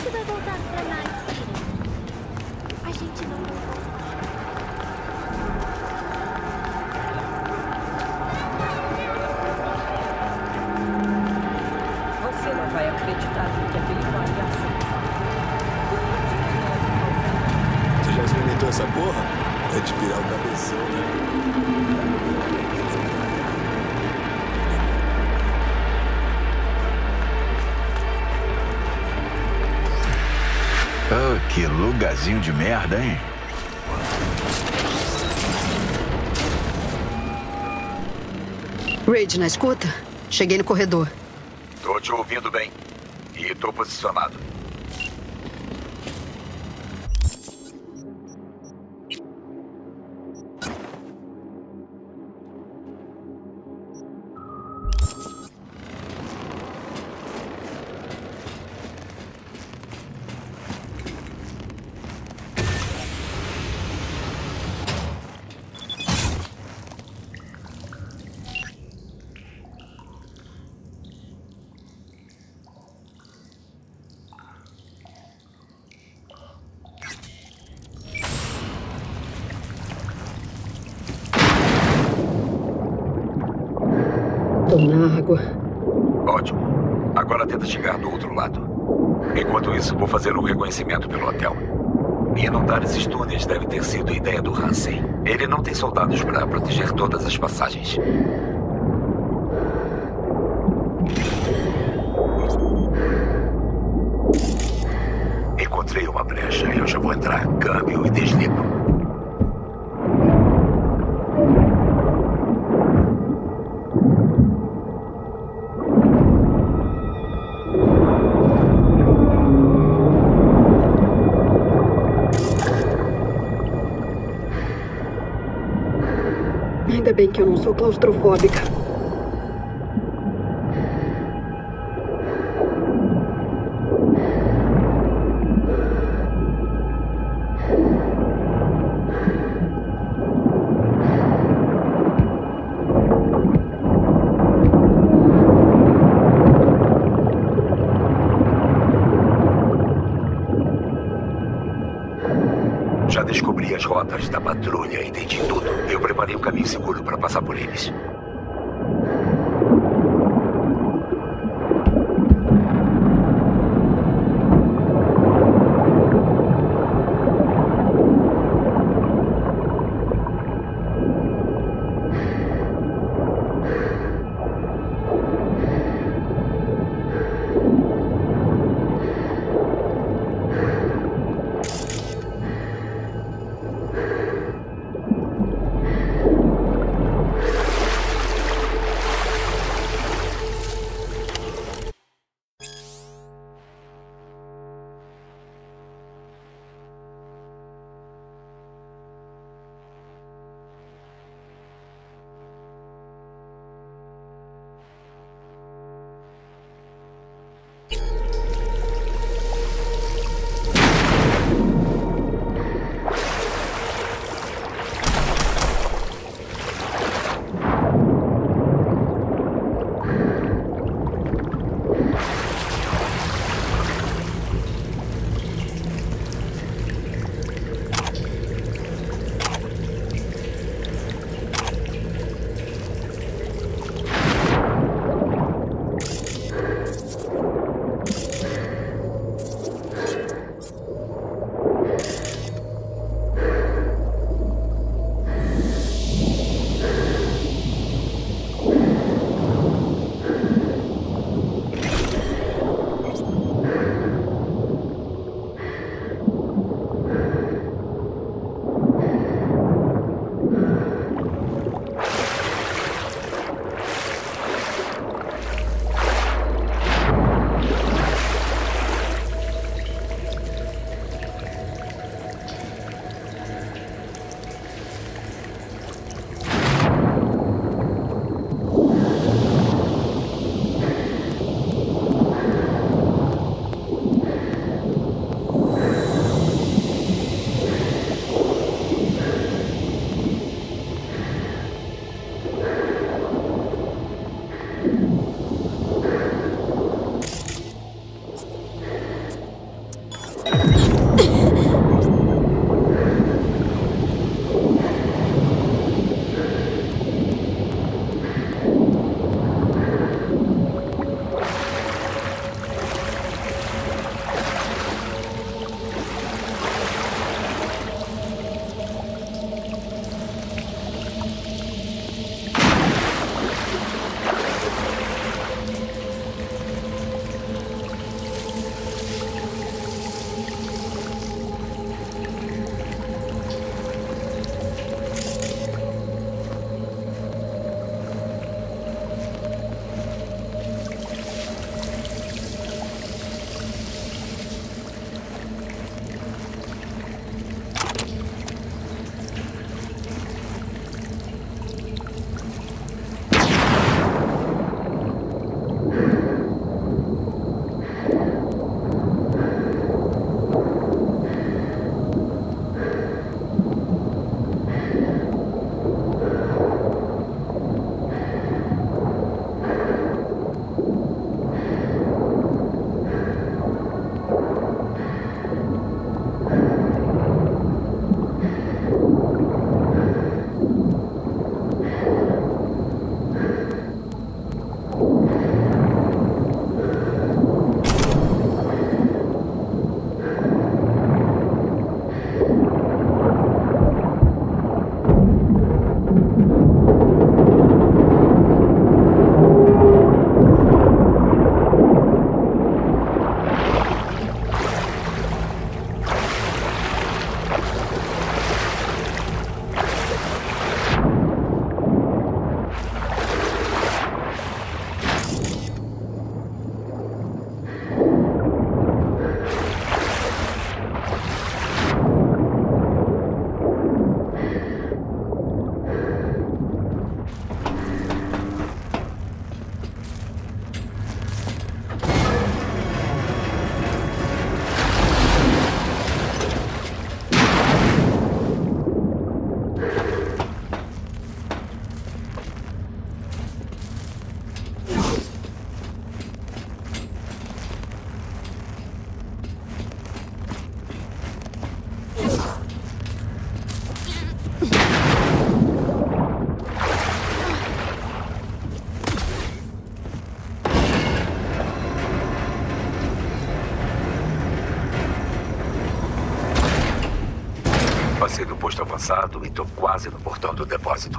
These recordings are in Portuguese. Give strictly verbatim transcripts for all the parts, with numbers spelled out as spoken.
gente vai voltar pra Night City? A gente não vai voltar. Você não vai acreditar no que aquele palhaço faz. Você já experimentou essa porra? É de pirar o cabeção, né? Oh, que lugarzinho de merda, hein? Raid, na escuta? Cheguei no corredor. Tô te ouvindo bem. E tô posicionado. Tomar água. Ótimo. Agora tenta chegar do outro lado. Enquanto isso, vou fazer um reconhecimento pelo hotel. Inundar esses túneis deve ter sido ideia do Hansen. Ele não tem soldados para proteger todas as passagens. Encontrei uma brecha. Eu já vou entrar. Câmbio e desligo. Ainda bem que eu não sou claustrofóbica. Já descobri as rotas da patrulha, entendi tudo. Eu preparei um caminho seguro para passar por eles. Passei do posto avançado e tô quase no portão do depósito.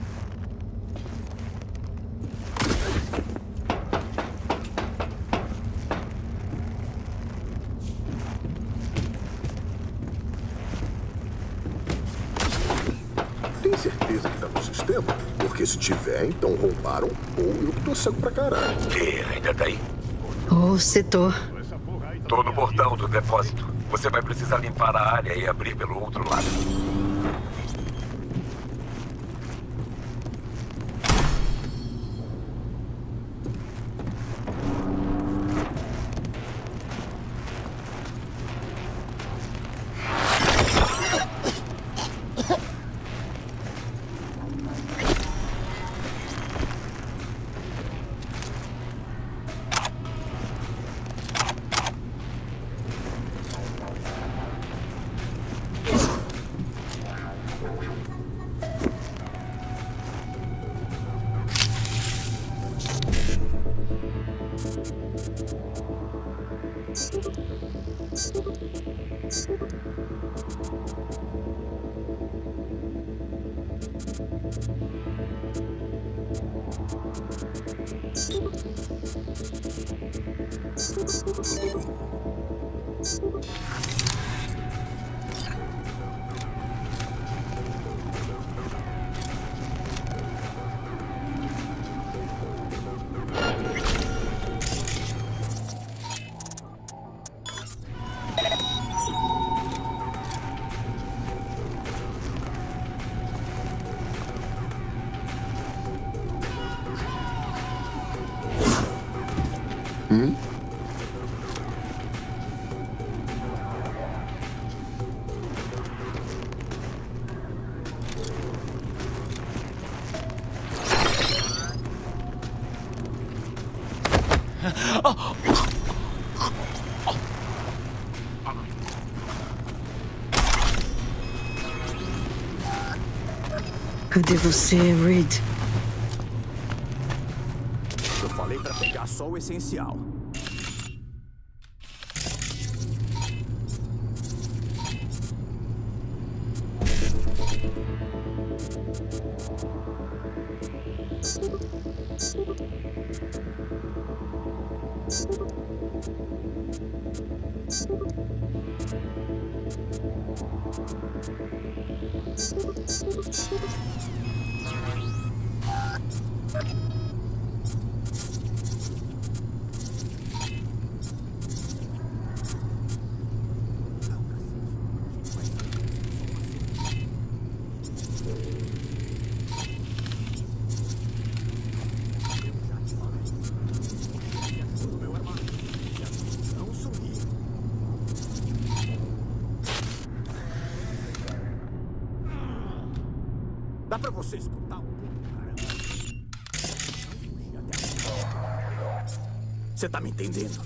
Tem certeza que tá no sistema? Porque se tiver, então roubaram ou eu que tô cego pra caralho. Que ainda tá aí? Oh, se tô. Tô no portão do depósito. Você vai precisar limpar a área e abrir pelo outro lado. Hum? Cadê você, Reed? Eu falei pra pegar só o essencial. Dá pra você escutar um pouco, caramba? Você tá me entendendo?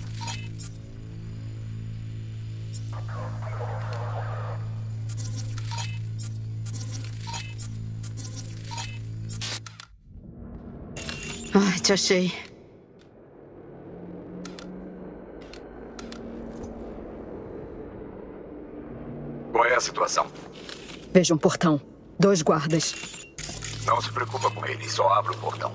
Ai, te achei. Qual é a situação? Veja um portão. Dois guardas. Não se preocupa com eles, só abra o portão.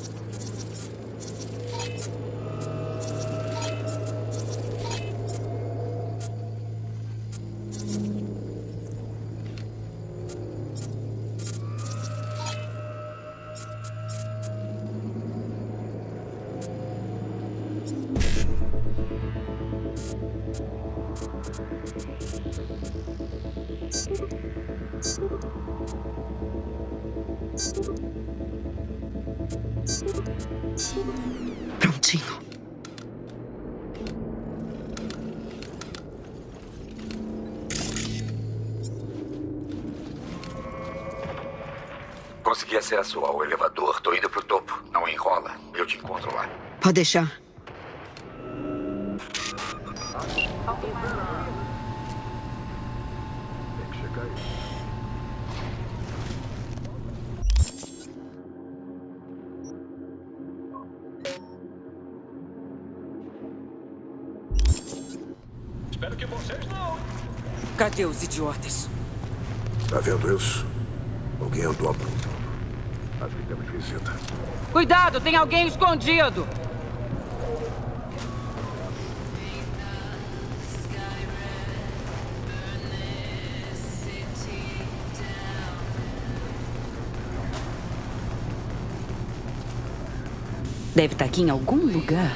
Prontinho. Consegui acesso ao elevador. Tô indo pro topo. Não enrola. Eu te encontro lá. Pode deixar. Tem que chegar aí. Espero que vocês não. Cadê os idiotas? Tá vendo isso? Alguém andou aprontando. Acho que temos visita. Cuidado, tem alguém escondido! Deve estar aqui em algum lugar.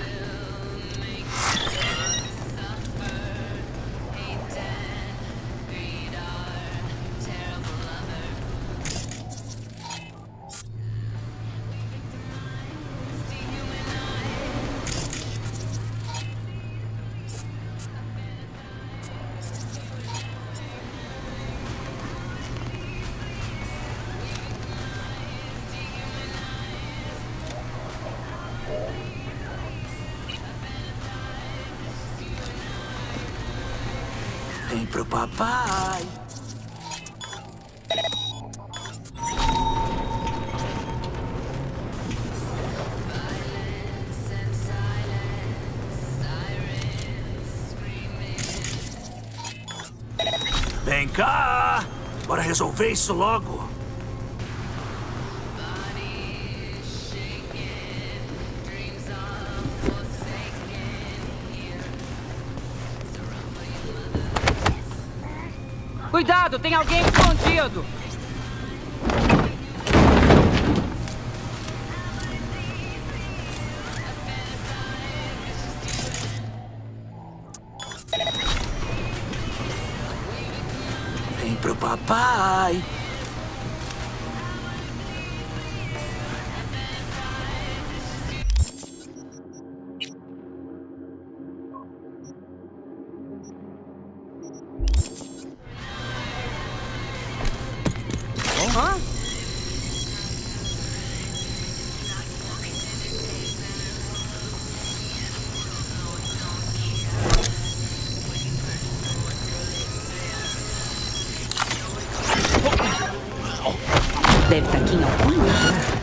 Vem pro papai. Vem cá! Bora resolver isso logo. Cuidado, tem alguém escondido! Vem pro papai. Hã? Deve estar aqui em algum lugar.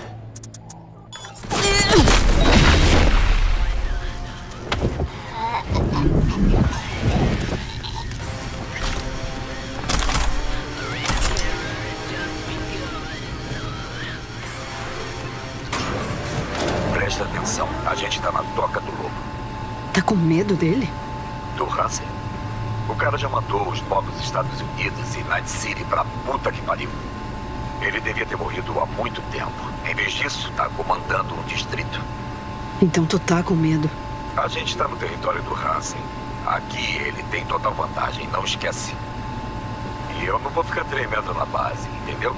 Presta atenção, a gente tá na toca do lobo. Tá com medo dele? Do Hansen? O cara já mandou os novos Estados Unidos e Night City pra puta que pariu. Ele devia ter morrido há muito tempo. Em vez disso, tá comandando um distrito. Então tu tá com medo. A gente tá no território do Hansen. Aqui ele tem total vantagem, não esquece. E eu não vou ficar tremendo na base, entendeu?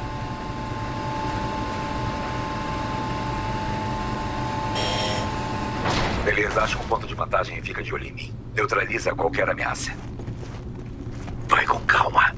Beleza, acha um ponto de vantagem e fica de olho em mim. Neutraliza qualquer ameaça. Vai com calma.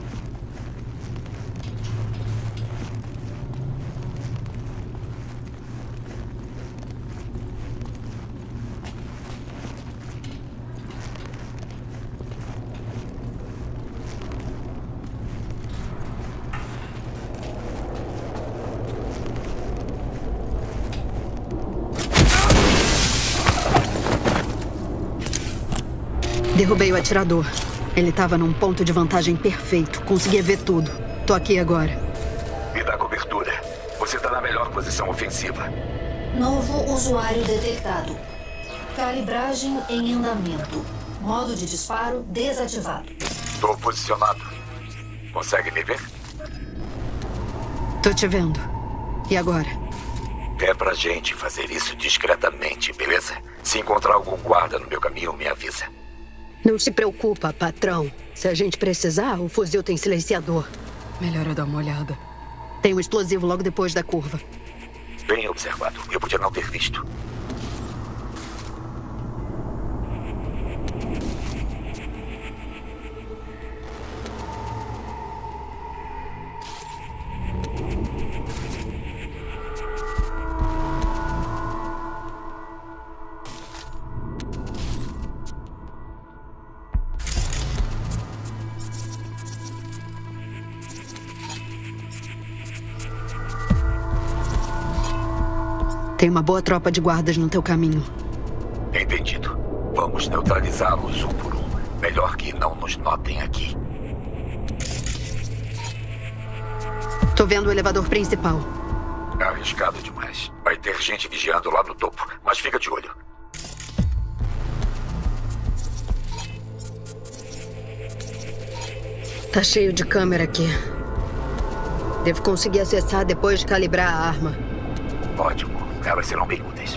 Derrubei o atirador. Ele tava num ponto de vantagem perfeito. Conseguia ver tudo. Tô aqui agora. Me dá cobertura. Você tá na melhor posição ofensiva. Novo usuário detectado. Calibragem em andamento. Modo de disparo desativado. Tô posicionado. Consegue me ver? Tô te vendo. E agora? É pra gente fazer isso discretamente, beleza? Se encontrar algum guarda no meu caminho, me avisa. Não se preocupa, patrão. Se a gente precisar, o fuzil tem silenciador. Melhor eu dar uma olhada. Tem um explosivo logo depois da curva. Bem observado. Eu podia não ter visto. Tem uma boa tropa de guardas no teu caminho. Entendido. Vamos neutralizá-los um por um. Melhor que não nos notem aqui. Tô vendo o elevador principal. Arriscado demais. Vai ter gente vigiando lá no topo, mas fica de olho. Tá cheio de câmera aqui. Devo conseguir acessar depois de calibrar a arma. Ótimo. Elas serão bem úteis.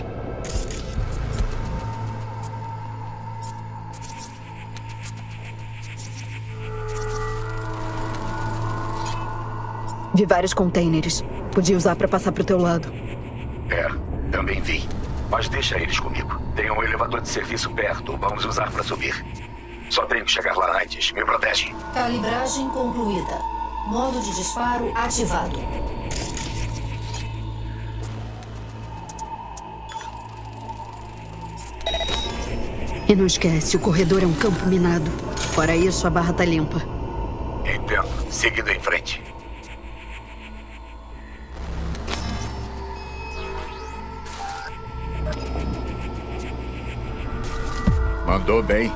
Vi vários containers. Podia usar pra passar pro teu lado. É, também vi. Mas deixa eles comigo. Tem um elevador de serviço perto. Vamos usar pra subir. Só tenho que chegar lá antes. Me protege. Calibragem concluída. Modo de disparo ativado. E não esquece, o corredor é um campo minado. Fora isso, a barra tá limpa. Entendo. Seguindo em frente. Mandou bem.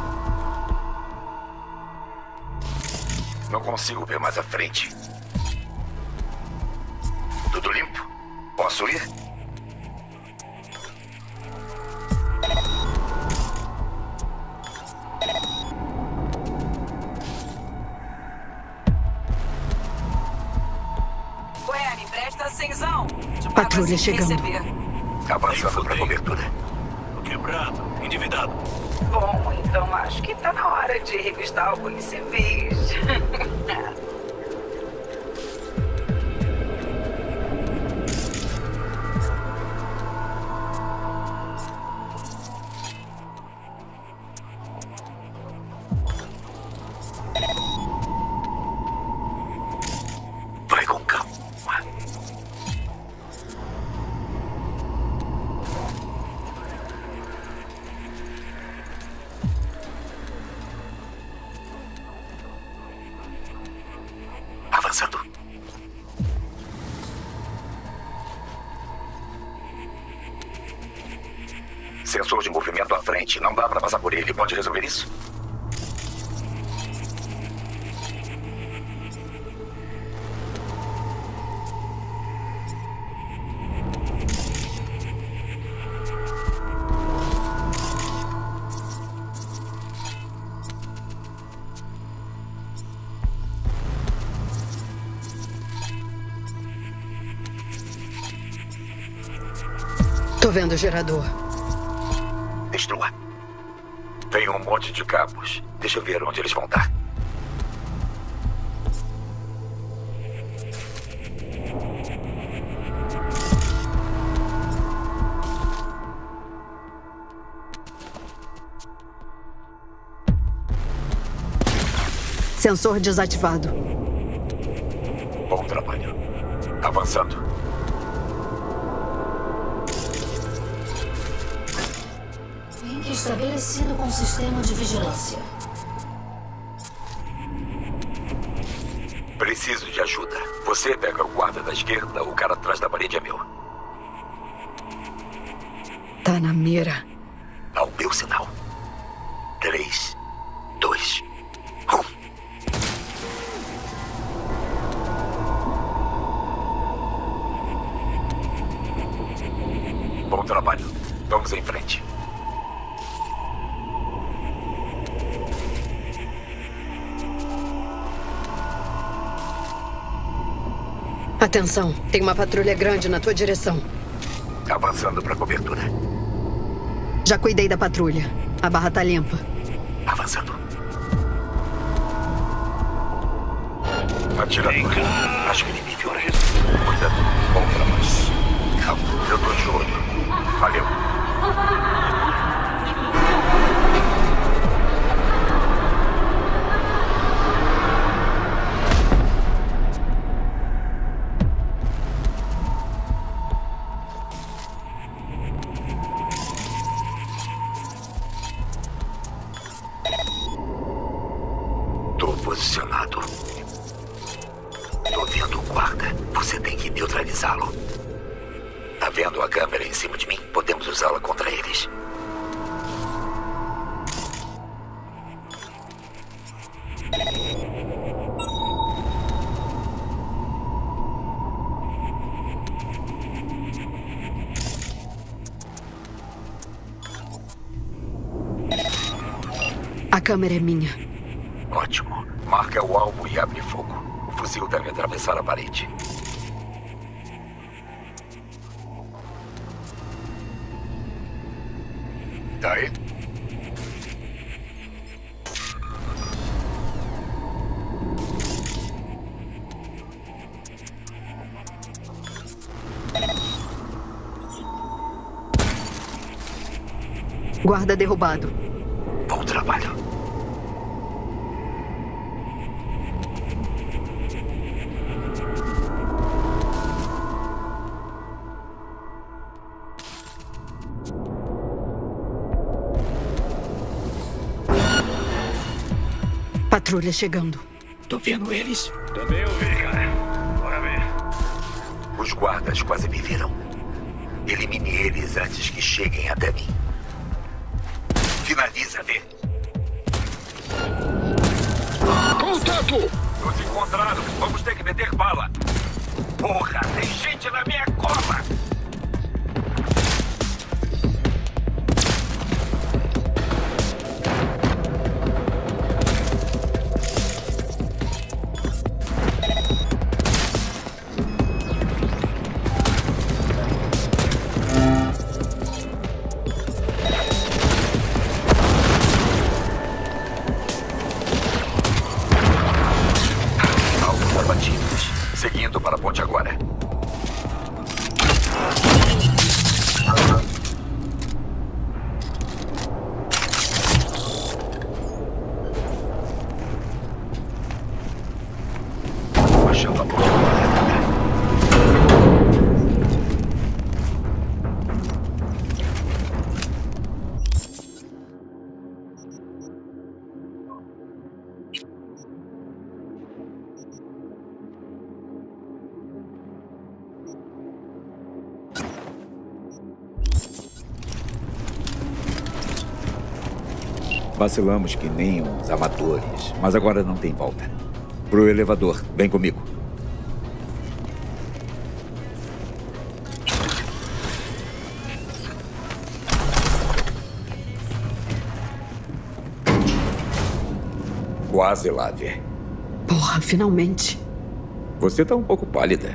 Não consigo ver mais à frente. Tudo limpo? Posso ir? Ué, me presta atenção. Patrulha chegando. Avançando pra cobertura. Quebrado, endividado. Bom, então acho que tá na hora de revistar alguns civis. Vai com calma. Avançando. Sensor de movimento à frente. Não dá pra passar por ele. Pode resolver isso? Tô vendo o gerador. Destrua. Tem um monte de cabos. Deixa eu ver onde eles vão dar. Sensor desativado. Bom trabalho. Avançando. Link estabelecido com o sistema de vigilância. Preciso de ajuda. Você pega o guarda da esquerda, o cara atrás da parede é meu. Tá na mira. Ao meu sinal. Três, dois, um. Bom trabalho. Vamos em frente. Atenção, tem uma patrulha grande na tua direção. Avançando para cobertura. Já cuidei da patrulha. A barra tá limpa. Avançando. Atirador. Acho que ele me viu. Cuidado. Bom trabalho. Calma, eu tô de olho. Valeu. Tô posicionado. Tô vendo o guarda. Você tem que neutralizá-lo. Tá vendo a câmera em cima de mim? Podemos usá-la contra eles. A câmera é minha. Ótimo. Marca o alvo e abre fogo. O fuzil deve atravessar a parede. Tá aí? Guarda derrubado. Bom trabalho. Patrulha chegando. Tô vendo eles. Também ouvi, cara. Bora ver. Os guardas quase me viram. Elimine eles antes que cheguem até mim. Finaliza, Vê. Contato! Nos encontraram. Vamos ter que meter bala. Porra, tem gente na minha cola. Seguindo para a ponte agora. Achando a ponte agora. Vacilamos que nem uns amadores, mas agora não tem volta. Pro elevador, vem comigo. Quase lá, Vê. Porra, finalmente. Você tá um pouco pálida.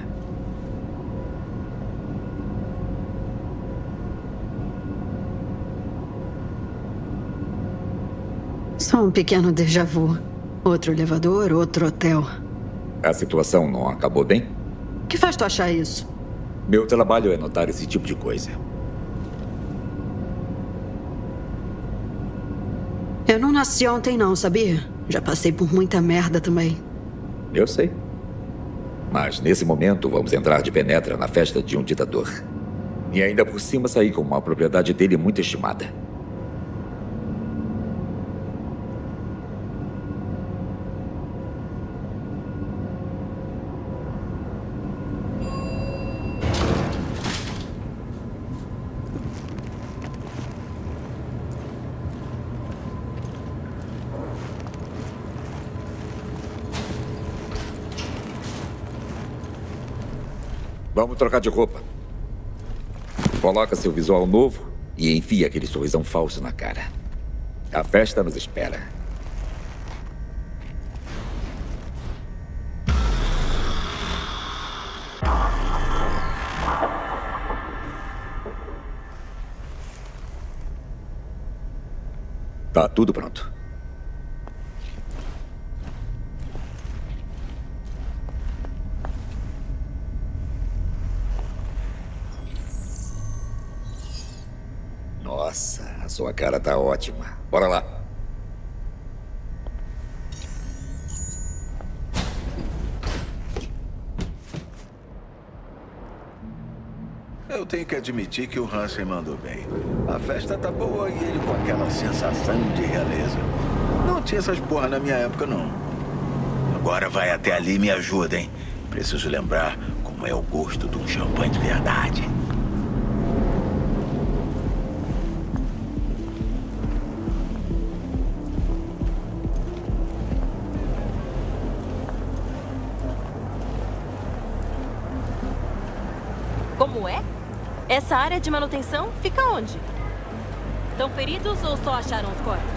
Só um pequeno déjà vu. Outro elevador, outro hotel. A situação não acabou bem? O que faz tu achar isso? Meu trabalho é notar esse tipo de coisa. Eu não nasci ontem não, sabia? Já passei por muita merda também. Eu sei. Mas nesse momento vamos entrar de penetra na festa de um ditador. E ainda por cima sair com uma propriedade dele muito estimada. Vamos trocar de roupa. Coloca seu visual novo e enfia aquele sorrisão falso na cara. A festa nos espera. Tá tudo pronto. Nossa, a sua cara tá ótima. Bora lá. Eu tenho que admitir que o Hansen mandou bem. A festa tá boa e ele com aquela sensação de realeza. Não tinha essas porra na minha época, não. Agora vai até ali e me ajuda, hein? Preciso lembrar como é o gosto de um champanhe de verdade. Como é? Essa área de manutenção fica onde? Estão feridos ou só acharam os corpos?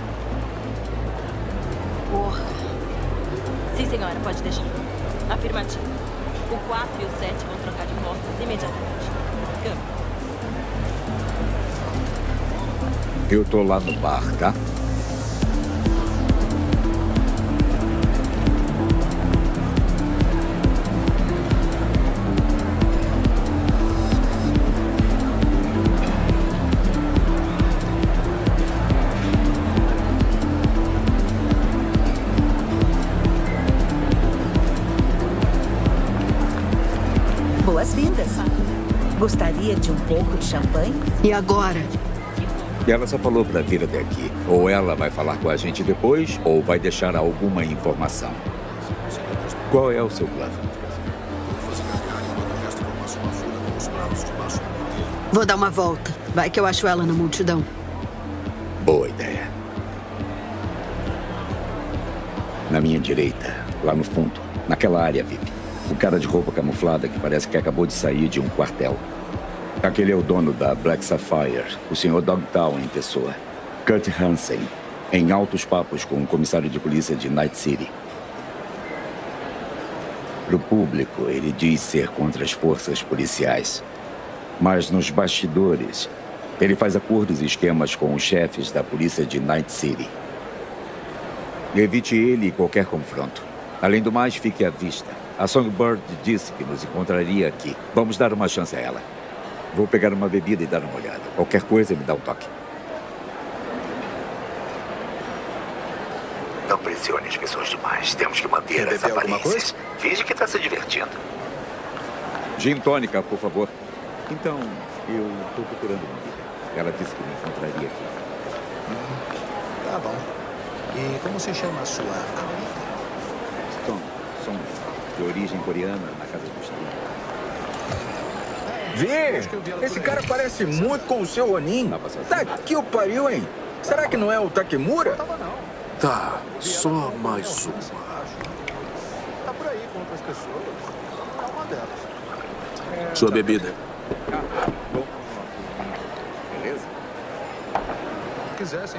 Porra. Sim, senhora, pode deixar. Afirmativo. O quatro e o sete vão trocar de postos imediatamente. Câmbio. Eu tô lá no bar, tá? Boas-vindas. Gostaria de um pouco de champanhe? E agora? Ela só falou pra vir até aqui. Ou ela vai falar com a gente depois, ou vai deixar alguma informação. Qual é o seu plano? Vou dar uma volta. Vai que eu acho ela na multidão. Boa ideia. Na minha direita, lá no fundo, naquela área V I P. O cara de roupa camuflada que parece que acabou de sair de um quartel. Aquele é o dono da Black Sapphire, o senhor Dogtown em pessoa. Kurt Hansen, em altos papos com o comissário de polícia de Night City. Pro público, ele diz ser contra as forças policiais. Mas nos bastidores, ele faz acordos e esquemas com os chefes da polícia de Night City. Evite ele e qualquer confronto. Além do mais, fique à vista. A Songbird disse que nos encontraria aqui. Vamos dar uma chance a ela. Vou pegar uma bebida e dar uma olhada. Qualquer coisa, me dá um toque. Não pressione as pessoas demais. Temos que manter as aparências. Finge que está se divertindo. Gin tônica, por favor. Então, eu estou procurando uma amiga. Ela disse que me encontraria aqui. Hum, tá bom. E como se chama a sua amiga? Song. Song. De origem coreana, na casa dos trinta. Vê! Esse cara parece muito com o seu Ronin. Tá aqui o pariu, hein? Será que não é o Takemura? Tá, só mais uma. Tá por aí com outras pessoas. Não é uma delas. Sua bebida. Beleza? Se quisessem.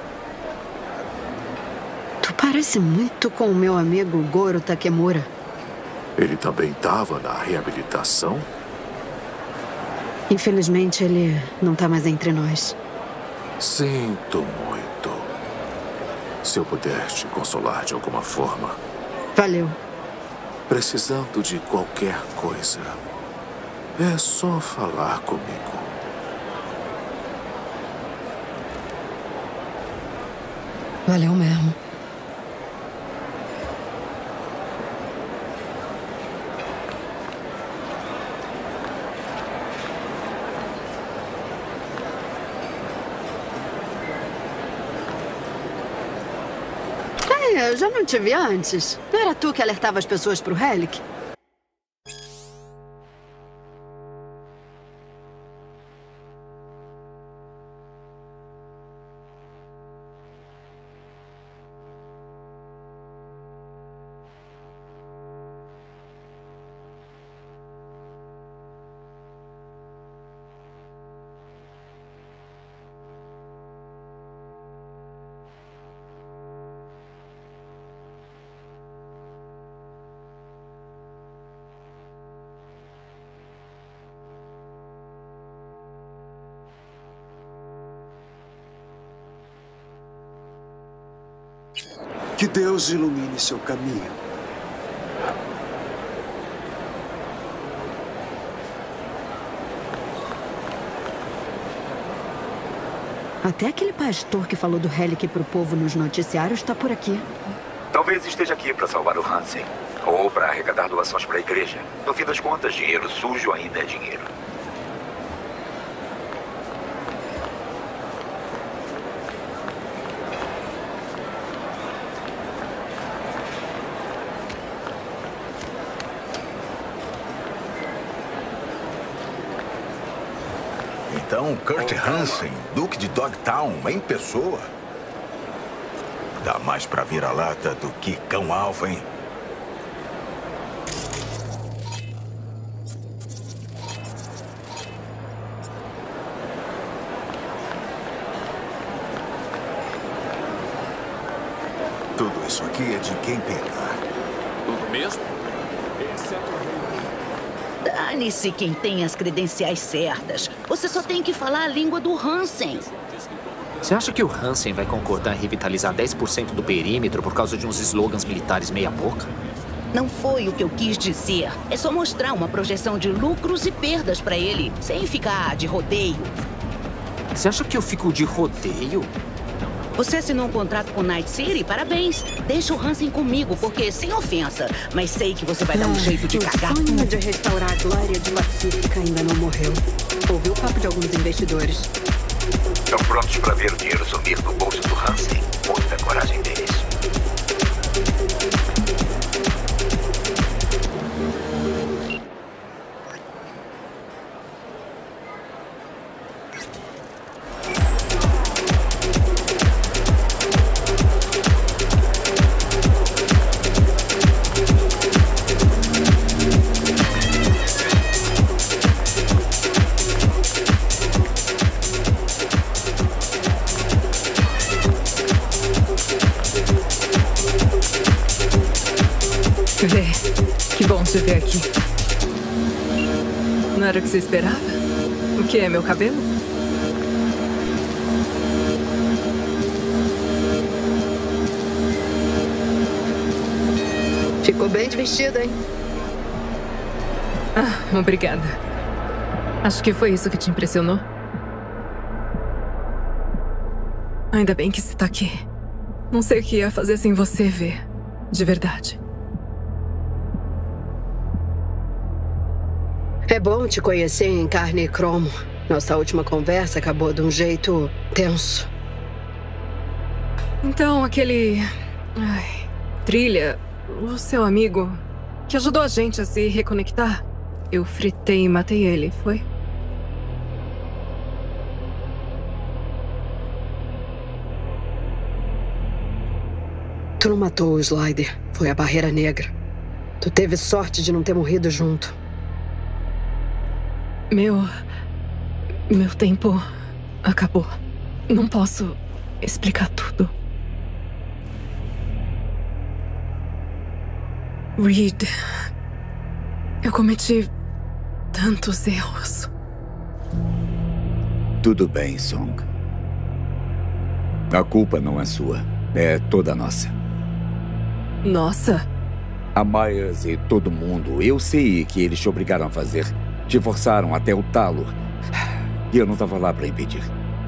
Tu parece muito com o meu amigo Goro Takemura. Ele também estava na reabilitação? Infelizmente, ele não tá mais entre nós. Sinto muito. Se eu puder te consolar de alguma forma. Valeu. Precisando de qualquer coisa, é só falar comigo. Valeu mesmo. Eu já não te vi antes. Não era tu que alertava as pessoas pro Relic? Que Deus ilumine seu caminho. Até aquele pastor que falou do Relic pro povo nos noticiários tá por aqui. Talvez esteja aqui para salvar o Hansen. Ou para arrecadar doações para a igreja. No fim das contas, dinheiro sujo ainda é dinheiro. Então, Kurt Hansen, Duque de Dogtown, em pessoa. Dá mais pra vira-lata do que cão-alfa, hein? Tudo isso aqui é de quem pegar. Tudo mesmo? Dane-se quem tem as credenciais certas. Você só tem que falar a língua do Hansen. Você acha que o Hansen vai concordar em revitalizar dez por cento do perímetro por causa de uns slogans militares meia-boca? Não foi o que eu quis dizer. É só mostrar uma projeção de lucros e perdas pra ele, sem ficar de rodeio. Você acha que eu fico de rodeio? Você assinou um contrato com Night City? Parabéns. Deixa o Hansen comigo, porque, sem ofensa, mas sei que você vai dar um jeito de cagar tudo. O sonho de restaurar a glória de Pacífica ainda não morreu. Ouviu o papo de alguns investidores. Estão prontos para ver o dinheiro sumir no bolso do Hansen. Muita coragem deles. Vê, que bom te ver aqui. Não era o que você esperava? O que é, meu cabelo? Ficou bem de vestido, hein? Ah, obrigada. Acho que foi isso que te impressionou. Ainda bem que você tá aqui. Não sei o que ia fazer sem você ver. De verdade. É bom te conhecer em carne e cromo. Nossa última conversa acabou de um jeito tenso. Então, aquele... Ai, Trilha, o seu amigo, que ajudou a gente a se reconectar, eu fritei e matei ele, foi? Tu não matou o Slider. Foi a Barreira Negra. Tu teve sorte de não ter morrido junto. Meu... Meu tempo acabou. Não posso explicar tudo. Reed... Eu cometi tantos erros. Tudo bem, Song. A culpa não é sua. É toda nossa. Nossa? A Myers e todo mundo. Eu sei que eles te obrigaram a fazer. Te forçaram até o talo. E eu não estava lá para impedir.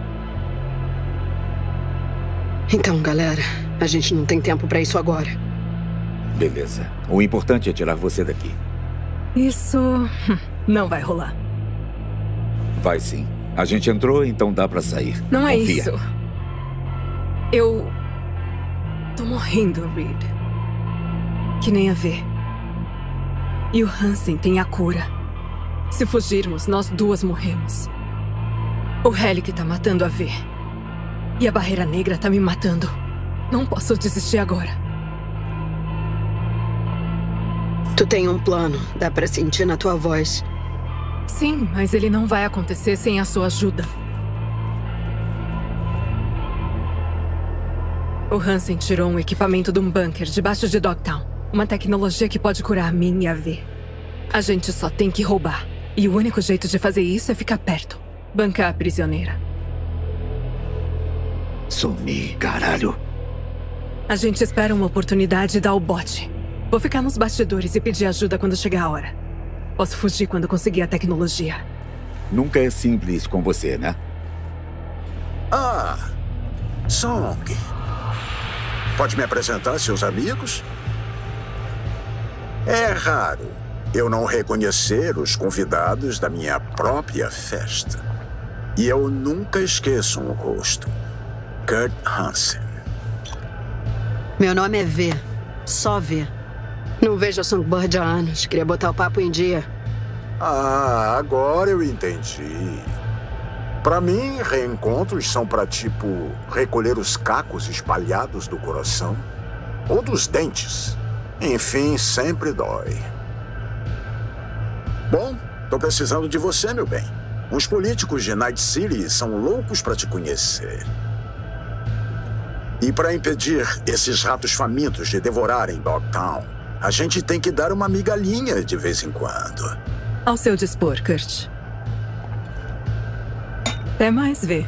Então, galera, a gente não tem tempo para isso agora. Beleza. O importante é tirar você daqui. Isso não vai rolar. Vai sim. A gente entrou, então dá pra sair. Não é Confia. isso. Eu... tô morrendo, Reed. Que nem a V. E o Hansen tem a cura. Se fugirmos, nós duas morremos. O Helic tá matando a V. E a Barreira Negra tá me matando. Não posso desistir agora. Tu tem um plano, dá pra sentir na tua voz. Sim, mas ele não vai acontecer sem a sua ajuda. O Hansen tirou um equipamento de um bunker debaixo de Dogtown. Uma tecnologia que pode curar a mim e a V. A gente só tem que roubar. E o único jeito de fazer isso é ficar perto. Bancar a prisioneira. Sumi, caralho. A gente espera uma oportunidade e dá o bote. Vou ficar nos bastidores e pedir ajuda quando chegar a hora. Posso fugir quando conseguir a tecnologia. Nunca é simples com você, né? Ah, Song. Pode me apresentar seus amigos? É raro eu não reconhecer os convidados da minha própria festa. E eu nunca esqueço um rosto. Kurt Hansen. Meu nome é V. Só V. Não vejo a Songbird há anos. Queria botar o papo em dia. Ah, agora eu entendi. Pra mim, reencontros são pra, tipo, recolher os cacos espalhados do coração. Ou dos dentes. Enfim, sempre dói. Bom, tô precisando de você, meu bem. Os políticos de Night City são loucos pra te conhecer. E pra impedir esses ratos famintos de devorarem Dogtown, a gente tem que dar uma migalhinha de vez em quando. Ao seu dispor, Kurt. Até mais, V.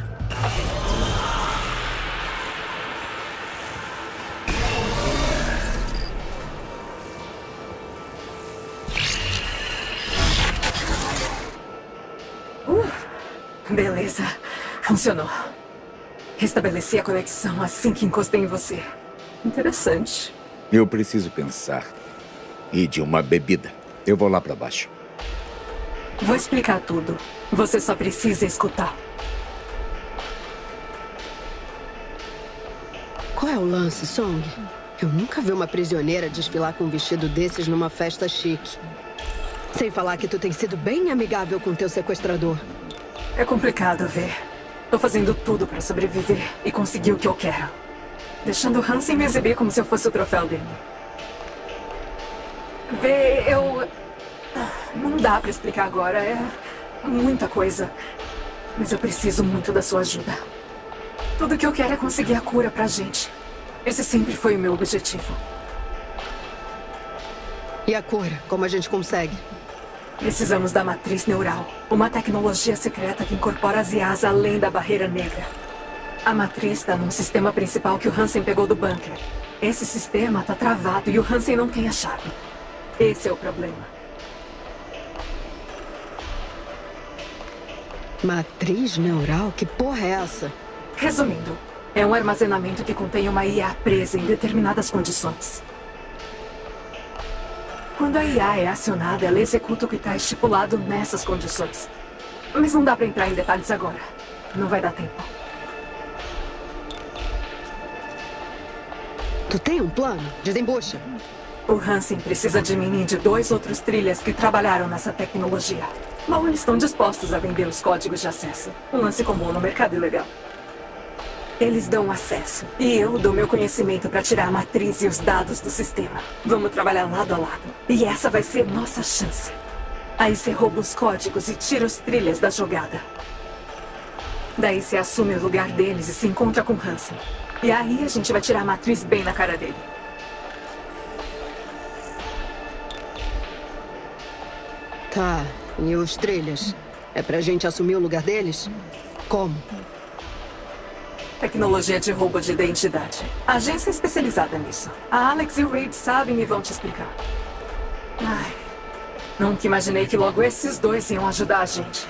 Uh, beleza. Funcionou. Restabeleci a conexão assim que encostei em você. Interessante. Eu preciso pensar. E de uma bebida. Eu vou lá pra baixo. Vou explicar tudo. Você só precisa escutar. Qual é o lance, Song? Eu nunca vi uma prisioneira desfilar com um vestido desses numa festa chique. Sem falar que tu tem sido bem amigável com teu sequestrador. É complicado, ver. Tô fazendo tudo pra sobreviver e conseguir o que eu quero. Deixando o Hansen me exibir como se eu fosse o troféu dele. Vê, eu... Não dá pra explicar agora, é muita coisa. Mas eu preciso muito da sua ajuda. Tudo que eu quero é conseguir a cura pra gente. Esse sempre foi o meu objetivo. E a cura? Como a gente consegue? Precisamos da matriz neural. Uma tecnologia secreta que incorpora as I As além da Barreira Negra. A matriz está num sistema principal que o Hansen pegou do bunker. Esse sistema tá travado e o Hansen não tem a chave. Esse é o problema. Matriz neural? Que porra é essa? Resumindo, é um armazenamento que contém uma I A presa em determinadas condições. Quando a I A é acionada, ela executa o que está estipulado nessas condições. Mas não dá pra entrar em detalhes agora. Não vai dar tempo. Tu tem um plano? Desembucha. O Hansen precisa de mim e de dois outros trilhas que trabalharam nessa tecnologia. Mal eles estão dispostos a vender os códigos de acesso. Um lance comum no mercado ilegal. Eles dão acesso. E eu dou meu conhecimento para tirar a matriz e os dados do sistema. Vamos trabalhar lado a lado. E essa vai ser nossa chance. Aí você rouba os códigos e tira os trilhas da jogada. Daí você assume o lugar deles e se encontra com Hansen. E aí a gente vai tirar a matriz bem na cara dele. Tá, e os trilhas? É pra gente assumir o lugar deles? Como? Tecnologia de roubo de identidade. A agência é especializada nisso. A Alex e o Reed sabem e vão te explicar. Ai, nunca imaginei que logo esses dois iam ajudar a gente.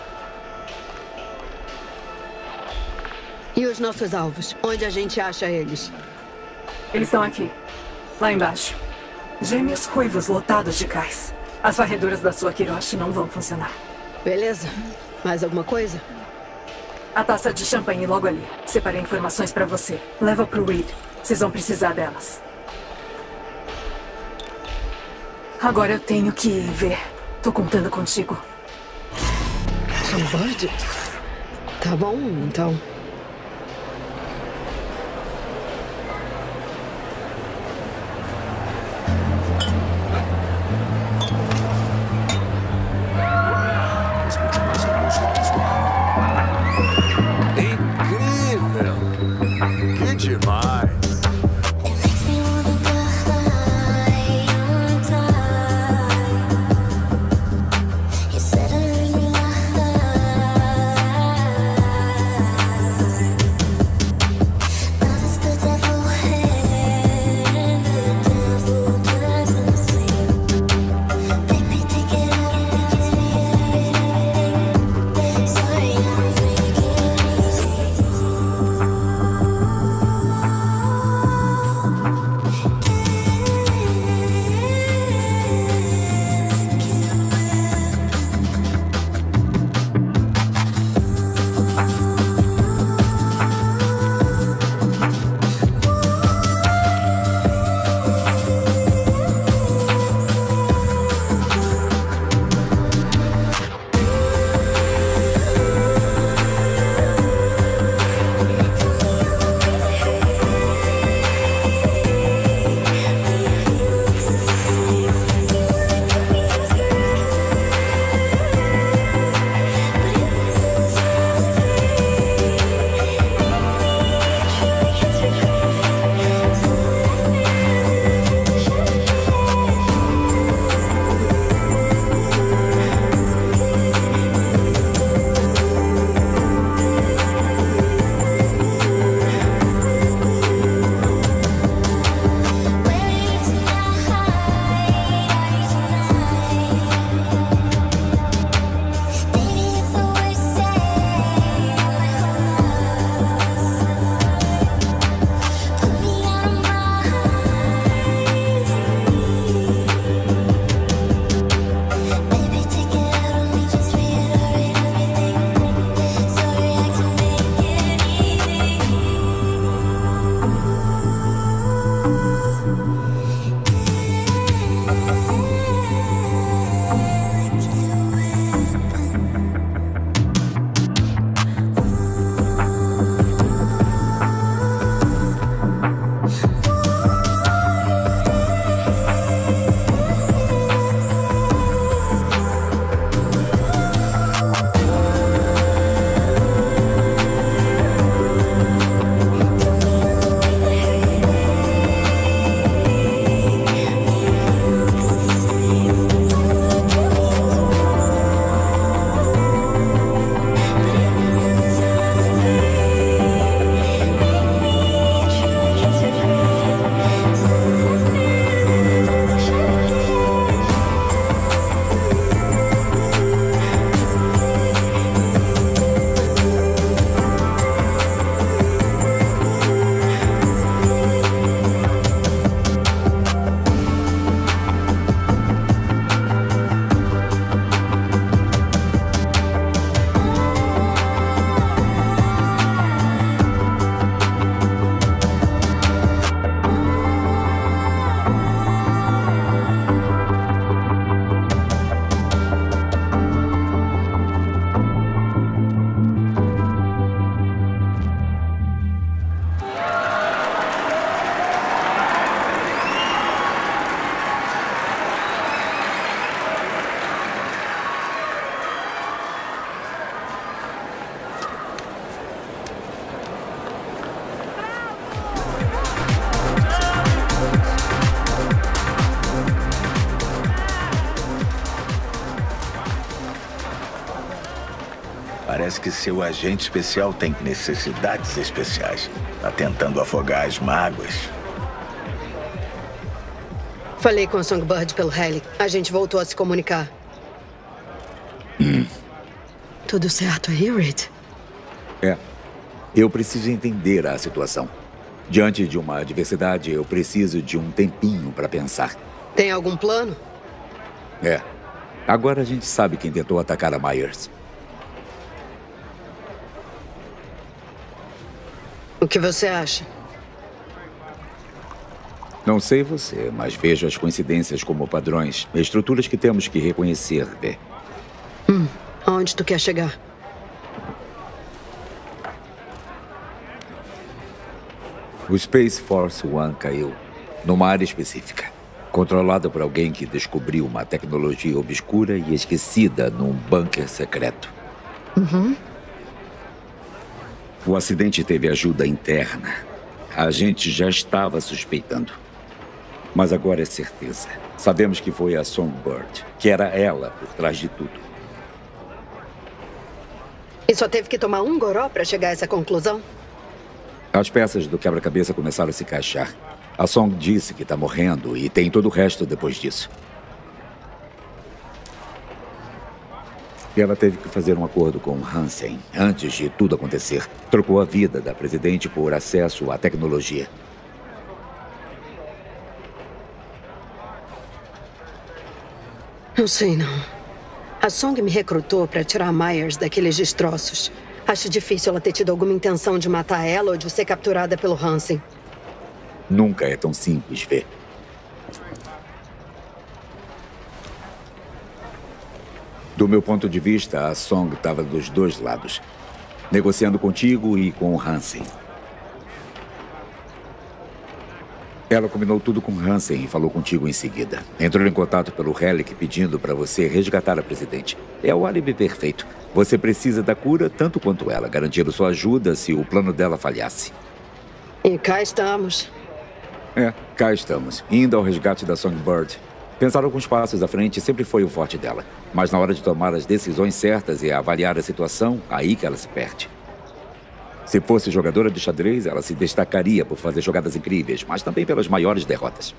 E os nossos alvos? Onde a gente acha eles? Eles estão aqui. Lá embaixo. Gêmeos ruivos lotados de cais. As varreduras da sua Kiroshi não vão funcionar. Beleza. Mais alguma coisa? A taça de champanhe logo ali. Separei informações pra você. Leva pro Reed. Vocês vão precisar delas. Agora eu tenho que ir ver. Tô contando contigo. Songbird? Tá bom, então. Demais. Parece que seu agente especial tem necessidades especiais. Tá tentando afogar as mágoas. Falei com a Songbird pelo Heli. A gente voltou a se comunicar. Hum. Tudo certo aí, Reed? É. Eu preciso entender a situação. Diante de uma adversidade, eu preciso de um tempinho para pensar. Tem algum plano? É. Agora a gente sabe quem tentou atacar a Myers. O que você acha? Não sei você, mas vejo as coincidências como padrões, estruturas que temos que reconhecer, Vê. Hum, aonde tu quer chegar? O Space Force One caiu numa área específica, controlada por alguém que descobriu uma tecnologia obscura e esquecida num bunker secreto. Uhum. O acidente teve ajuda interna. A gente já estava suspeitando. Mas agora é certeza. Sabemos que foi a Songbird, que era ela por trás de tudo. E só teve que tomar um goró para chegar a essa conclusão? As peças do quebra-cabeça começaram a se encaixar. A Song disse que está morrendo e tem todo o resto depois disso. E ela teve que fazer um acordo com Hansen antes de tudo acontecer. Trocou a vida da presidente por acesso à tecnologia. Não sei, não. A Song me recrutou para tirar a Myers daqueles destroços. Acho difícil ela ter tido alguma intenção de matar ela ou de ser capturada pelo Hansen. Nunca é tão simples, Vê. Do meu ponto de vista, a Song estava dos dois lados. Negociando contigo e com o Hansen. Ela combinou tudo com Hansen e falou contigo em seguida. Entrou em contato pelo Relic pedindo para você resgatar a presidente. É o álibi perfeito. Você precisa da cura tanto quanto ela, garantindo sua ajuda se o plano dela falhasse. E cá estamos. É, cá estamos, indo ao resgate da Songbird. Pensar alguns passos à frente sempre foi o forte dela. Mas na hora de tomar as decisões certas e avaliar a situação, aí que ela se perde. Se fosse jogadora de xadrez, ela se destacaria por fazer jogadas incríveis, mas também pelas maiores derrotas.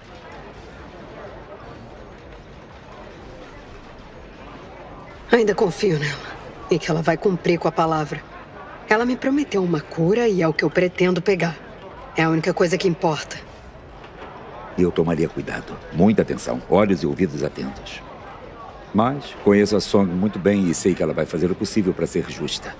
Ainda confio nela. E que ela vai cumprir com a palavra. Ela me prometeu uma cura e é o que eu pretendo pegar. É a única coisa que importa. Eu tomaria cuidado. Muita atenção. Olhos e ouvidos atentos. Mas conheço a Song muito bem e sei que ela vai fazer o possível para ser justa.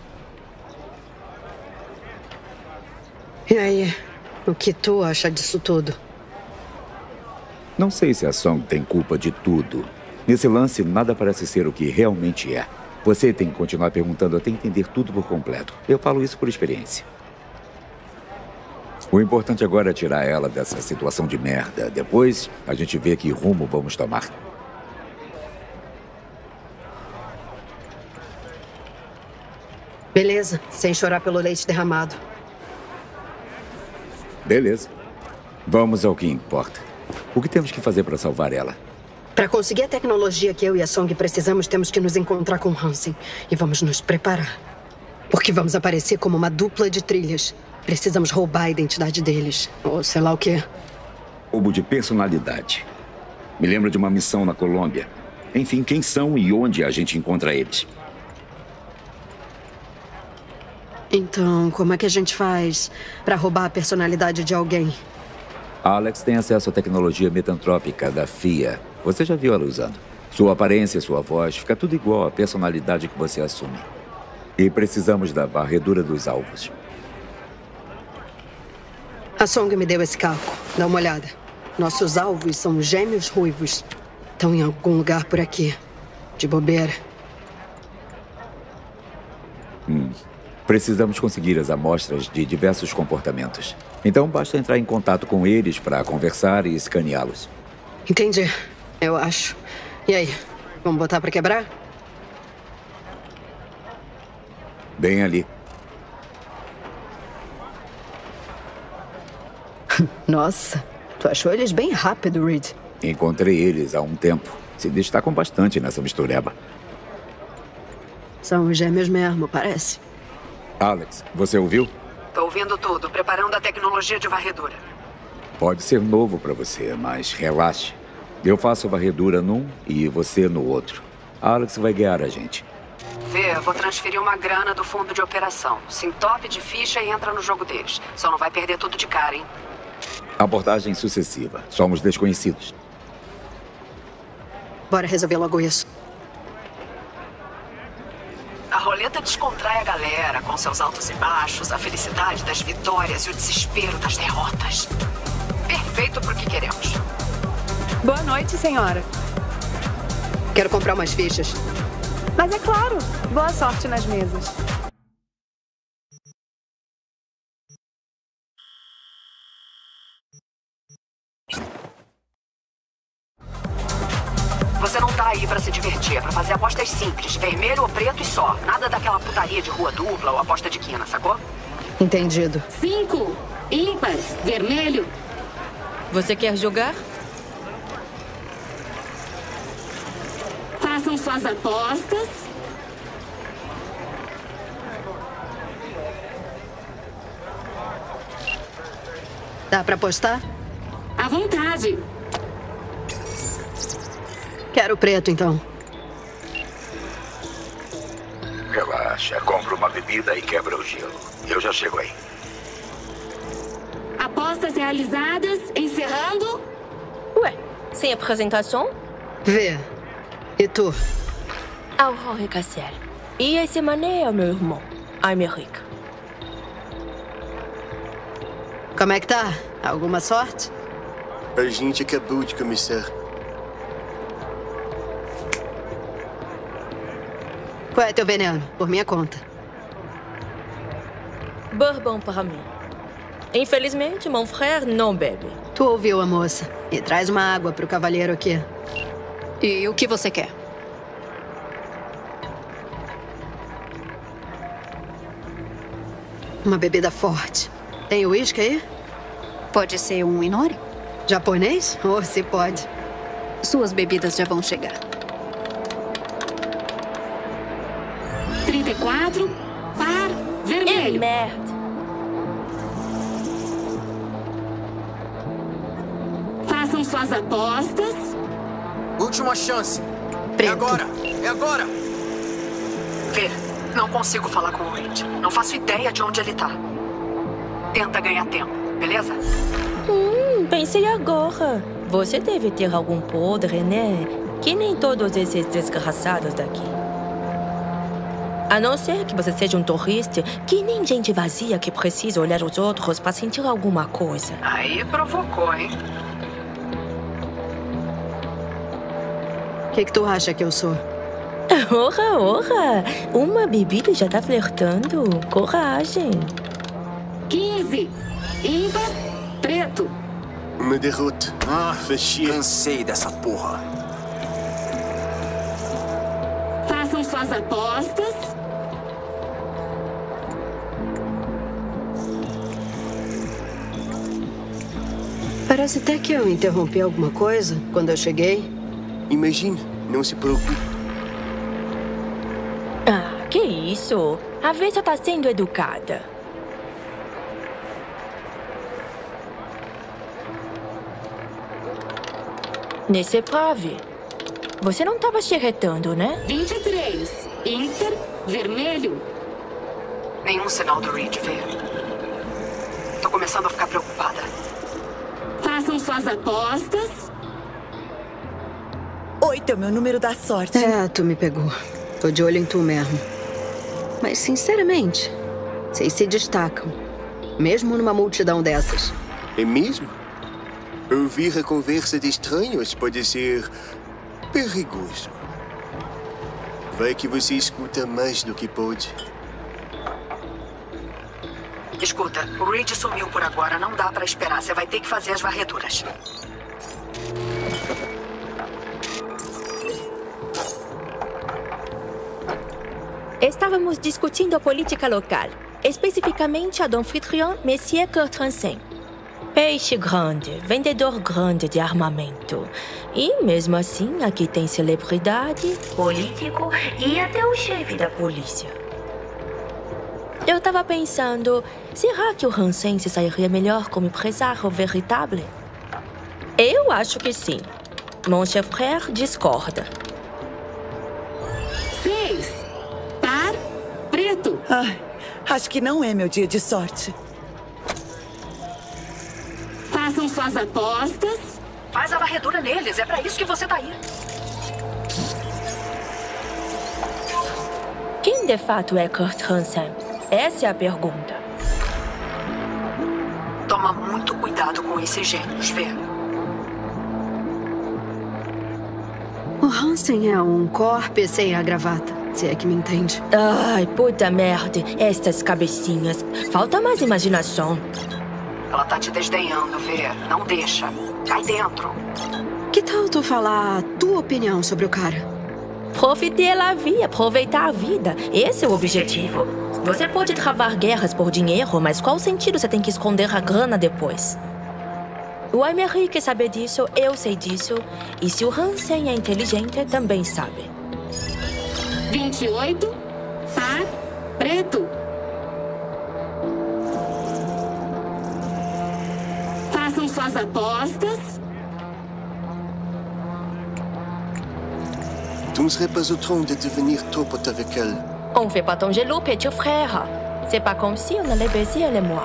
E aí, o que tu acha disso tudo? Não sei se a Song tem culpa de tudo. Nesse lance, nada parece ser o que realmente é. Você tem que continuar perguntando até entender tudo por completo. Eu falo isso por experiência. O importante agora é tirar ela dessa situação de merda. Depois, a gente vê que rumo vamos tomar. Beleza, sem chorar pelo leite derramado. Beleza. Vamos ao que importa. O que temos que fazer para salvar ela? Para conseguir a tecnologia que eu e a Song precisamos, temos que nos encontrar com Hansen. E vamos nos preparar. Porque vamos aparecer como uma dupla de trilhas. Precisamos roubar a identidade deles. Ou sei lá o quê. Roubo de personalidade. Me lembro de uma missão na Colômbia. Enfim, quem são e onde a gente encontra eles? Então, como é que a gente faz para roubar a personalidade de alguém? Alex tem acesso à tecnologia metantrópica da F I A. Você já viu ela usando. Sua aparência e sua voz, fica tudo igual à personalidade que você assume. E precisamos da varredura dos alvos. A Song me deu esse cálculo. Dá uma olhada. Nossos alvos são gêmeos ruivos. Estão em algum lugar por aqui. De bobeira. Hum. Precisamos conseguir as amostras de diversos comportamentos. Então basta entrar em contato com eles para conversar e escaneá-los. Entendi. Eu acho. E aí? Vamos botar para quebrar? Bem ali. Nossa, tu achou eles bem rápido, Reed. Encontrei eles há um tempo. Se destacam bastante nessa mistureba. São os gêmeos mesmo, parece. Alex, você ouviu? Tô ouvindo tudo, preparando a tecnologia de varredura. Pode ser novo pra você, mas relaxe. Eu faço varredura num e você no outro. Alex vai guiar a gente. Vê, vou transferir uma grana do fundo de operação. Se entope de ficha e entra no jogo deles. Só não vai perder tudo de cara, hein? Abordagem sucessiva. Somos desconhecidos. Bora resolver logo isso. A roleta descontrai a galera com seus altos e baixos, a felicidade das vitórias e o desespero das derrotas. Perfeito pro que queremos. Boa noite, senhora. Quero comprar umas fichas. Mas é claro. Boa sorte nas mesas. Você não tá aí pra se divertir, é pra fazer apostas simples. Vermelho ou preto e só. Nada daquela putaria de rua dupla ou aposta de quina, sacou? Entendido. Cinco. Ímpar. Vermelho. Você quer jogar? Façam suas apostas. Dá pra apostar? À vontade. Quero preto, então. Relaxa, compra uma bebida e quebra o gelo. Eu já chego aí. Apostas realizadas, encerrando. Ué, sem apresentação? Vê. E tu? Aurora Cassel. E esse mané é meu irmão, América. Como é que tá? Alguma sorte? A gente acabou de começar. Qual é teu veneno? Por minha conta. Bourbon para mim. Infelizmente, meu frère não bebe. Tu ouviu a moça. E traz uma água pro cavalheiro aqui. E o que você quer? Uma bebida forte. Tem uísque aí? Pode ser um Inori? Japonês? Oh, se pode. Suas bebidas já vão chegar. trinta e quatro. Par. Vermelho. É merda. Façam suas apostas. Última chance. Preto. É agora. É agora. Vê, não consigo falar com o Reed. Não faço ideia de onde ele tá. Tenta ganhar tempo, beleza? Hum, pensei agora. Você deve ter algum podre, né? Que nem todos esses desgraçados daqui. A não ser que você seja um turista, que nem gente vazia que precisa olhar os outros para sentir alguma coisa. Aí provocou, hein? O que, que tu acha que eu sou? Ora, ora! Uma bebida já tá flertando. Coragem. quinze. Ímpar. Preto. Uma derrota. Ah, fechei. Cansei dessa porra. Façam suas apostas. Parece até que eu interrompi alguma coisa quando eu cheguei. Imagina, não se preocupe. Ah, que isso? A Vesta tá sendo educada. Nesse prove. Você não tava xerretando, né? vinte e três. Ímpar. Vermelho. Nenhum sinal do Reed, vê. Tô começando a ficar preocupada. Façam suas apostas. Oito é o meu número da sorte. É, tu me pegou. Tô de olho em tu mesmo. Mas, sinceramente, vocês se destacam. Mesmo numa multidão dessas. É mesmo? Ouvir a conversa de estranhos pode ser perigoso. Vai que você escuta mais do que pode. Escuta, o Reed sumiu por agora. Não dá pra esperar. Você vai ter que fazer as varreduras. Estávamos discutindo a política local, especificamente a do anfitrião Monsieur Curtransen. Peixe grande, vendedor grande de armamento. E mesmo assim, aqui tem celebridade, político e até o chefe da polícia. Eu tava pensando, será que o Hansen se sairia melhor como empresário veritável? Eu acho que sim. Mon cher frère discorda. Seis. Par. Preto. Ai, acho que não é meu dia de sorte. Façam suas apostas. Faz a varredura neles, é pra isso que você tá aí. Quem de fato é Kurt Hansen? Essa é a pergunta. Toma muito cuidado com esses gênios, vê? O Hansen é um corpo sem a gravata, se é que me entende. Ai, puta merda. Estas cabecinhas. Falta mais imaginação. Ela tá te desdenhando, vê? Não deixa. Cai dentro. Que tal tu falar a tua opinião sobre o cara? Profiter la vie, aproveitar a vida. Esse é o objetivo. Você pode travar guerras por dinheiro, mas qual sentido você tem que esconder a grana depois? O Aymeric sabe disso, eu sei disso. E se o Hansen é inteligente, também sabe. vinte e oito. Par. Preto. Façam suas apostas. Tu ne serais pas au train de devenir trop pote avec elle. On fait pas ton jaloux, petit frère. C'est pas comme si on allait baiser, elle et moi.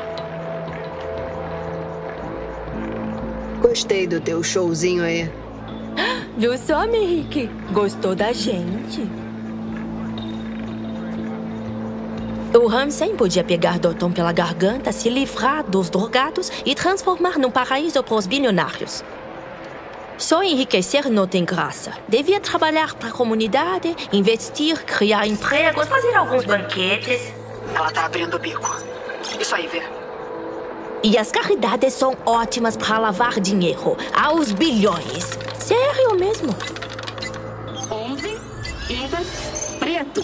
Gostei do teu showzinho aí. Viu só, Aymeric? Gostou da gente? O Hansen podia pegar Doton pela garganta, se livrar dos drogados e transformar num paraíso para os bilionários. Só enriquecer não tem graça. Devia trabalhar para a comunidade, investir, criar empregos, fazer alguns banquetes. Ela tá abrindo o bico. Isso aí, vê. E as caridades são ótimas para lavar dinheiro. Aos bilhões. Sério mesmo. onze. Ímpar. Preto.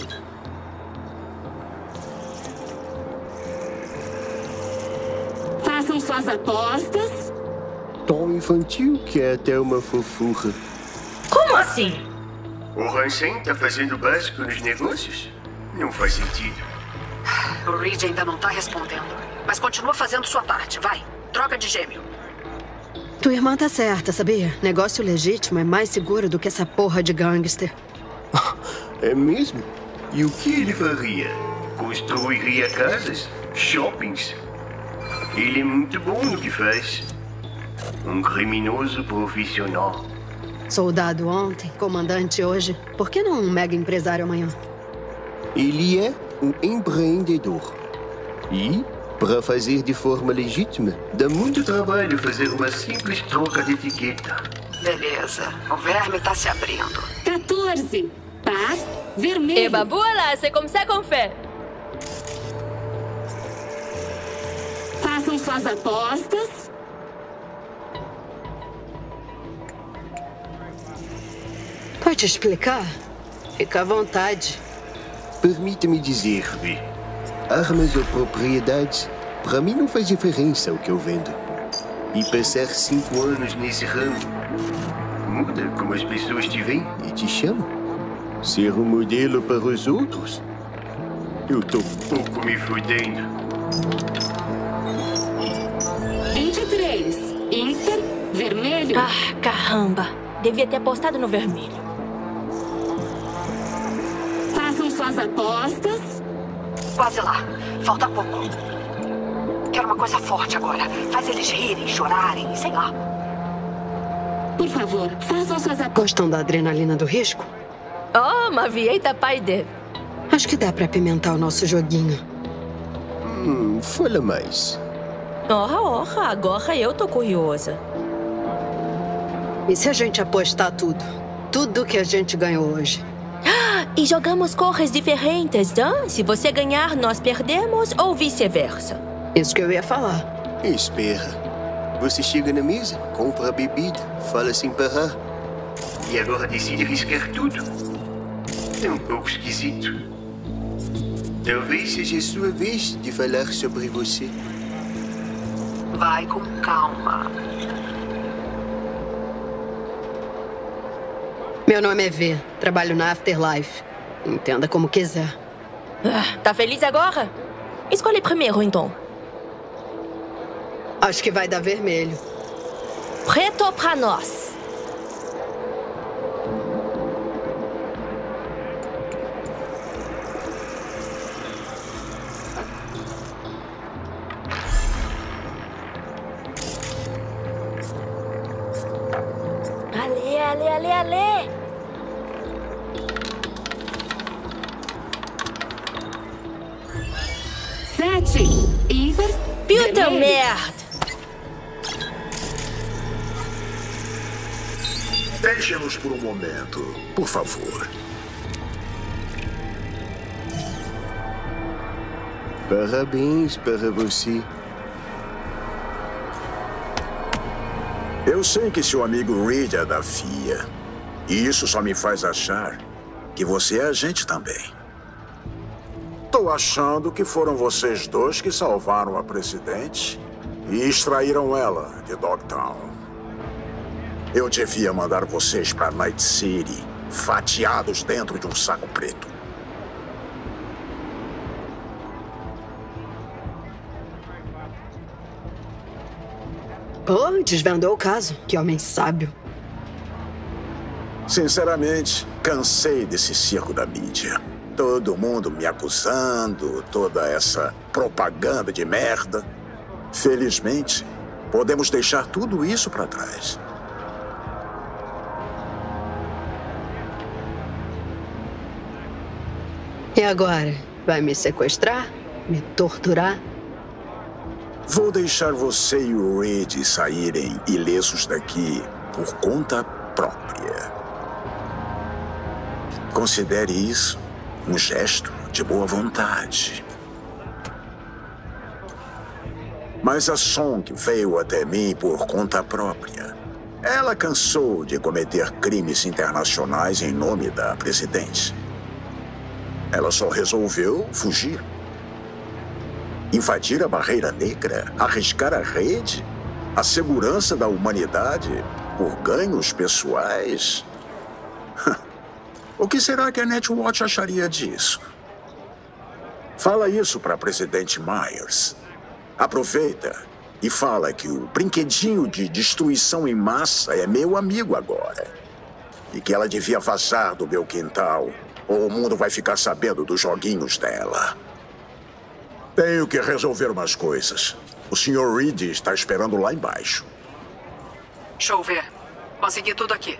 Façam suas apostas. Tão infantil que é até uma fofura. Como assim? O Hansen tá fazendo o básico nos negócios? Não faz sentido. O Reed ainda não tá respondendo. Mas continua fazendo sua parte, vai. Troca de gêmeo. Tua irmã tá certa, sabia? Negócio legítimo é mais seguro do que essa porra de gangster. É mesmo? E o que ele faria? Construiria casas? Shoppings? Ele é muito bom no que faz. Um criminoso profissional. Soldado ontem, comandante hoje. Por que não um mega empresário amanhã? Ele é um empreendedor. E, para fazer de forma legítima, dá muito trabalho fazer uma simples troca de etiqueta. Beleza. O verme tá se abrindo. quatorze. Par. Vermelho. E babula, c'est comme ça qu'on fait. Façam suas apostas. Pode explicar? Fica à vontade. Permita-me dizer, Vi. Armas ou propriedades, para mim não faz diferença o que eu vendo. E passar cinco anos nesse ramo muda como as pessoas te veem e te chamam. Ser um modelo para os outros? Eu tô pouco me fudendo. vinte e três. Ímpar. Vermelho. Ah, caramba. Devia ter apostado no vermelho. Façam suas apostas. Quase lá. Falta pouco. Quero uma coisa forte agora. Faz eles rirem, chorarem, sei lá. Por favor, façam suas apostas. Gostam da adrenalina do risco? Oh, ma vieita pai de. Acho que dá pra apimentar o nosso joguinho. Hum, fala mais. Ora, ora, agora eu tô curiosa. E se a gente apostar tudo? Tudo que a gente ganhou hoje? E jogamos cores diferentes, hein? Se você ganhar, nós perdemos ou vice-versa. Isso que eu ia falar. Espera. Você chega na mesa, compra a bebida, fala sem parar. E agora decide arriscar tudo. É um pouco esquisito. Talvez seja a sua vez de falar sobre você. Vai com calma. Meu nome é V. Trabalho na Afterlife. Entenda como quiser. Ah, tá feliz agora? Escolhe primeiro, então. Acho que vai dar vermelho. Preto pra nós. Ale, ale, ale, ale. Sete. Ímpar. Puta merda. Deixe-nos por um momento, por favor. Parabéns para você. Eu sei que seu amigo Reed é da F I A. E isso só me faz achar que você é agente também. Tô achando que foram vocês dois que salvaram a Presidente e extraíram ela de Dogtown. Eu devia mandar vocês para Night City, fatiados dentro de um saco preto. Oh, desvendou o caso. Que homem sábio. Sinceramente, cansei desse circo da mídia. Todo mundo me acusando, toda essa propaganda de merda. Felizmente, podemos deixar tudo isso para trás. E agora? Vai me sequestrar? Me torturar? Vou deixar você e o Reed saírem ilesos daqui por conta própria. Considere isso um gesto de boa vontade. Mas a Song veio até mim por conta própria. Ela cansou de cometer crimes internacionais em nome da Presidente. Ela só resolveu fugir. Invadir a barreira negra, arriscar a rede, a segurança da humanidade por ganhos pessoais. O que será que a Netwatch acharia disso? Fala isso para Presidente Myers. Aproveita e fala que o brinquedinho de destruição em massa é meu amigo agora. E que ela devia vazar do meu quintal, ou o mundo vai ficar sabendo dos joguinhos dela. Tenho que resolver umas coisas. O senhor Reed está esperando lá embaixo. Deixa eu ver. Consegui tudo aqui.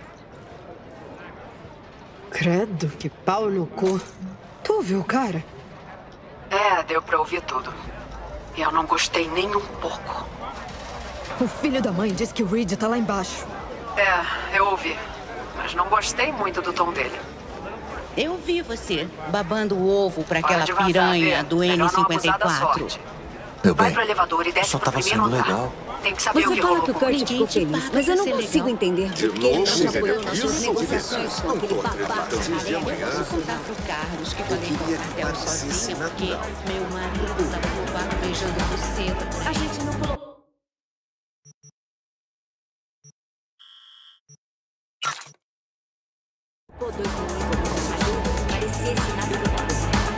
Credo, que pau no cu. Tu ouviu, cara? É, deu pra ouvir tudo. E eu não gostei nem um pouco. O filho da mãe disse que o Reed tá lá embaixo. É, eu ouvi. Mas não gostei muito do tom dele. Eu vi você babando o ovo pra Para aquela de vazar, piranha Vê. do Melhor N não cinquenta e abusar da quatro. sorte. Meu Vai bem, pro elevador e desce só pro tava primeiro sendo andar. legal. Tem que saber Você o que fala rolou que o com Kurt ele. ficou feliz, mas eu não consigo entender por que ele não apoiou nossas Isso, negociações com aquele babaca. Eu posso contar pro Carlos que falei com o cartel sozinho porque meu marido tava no quarto beijando buceta. A gente não colocou. Parecia esse nada do nada.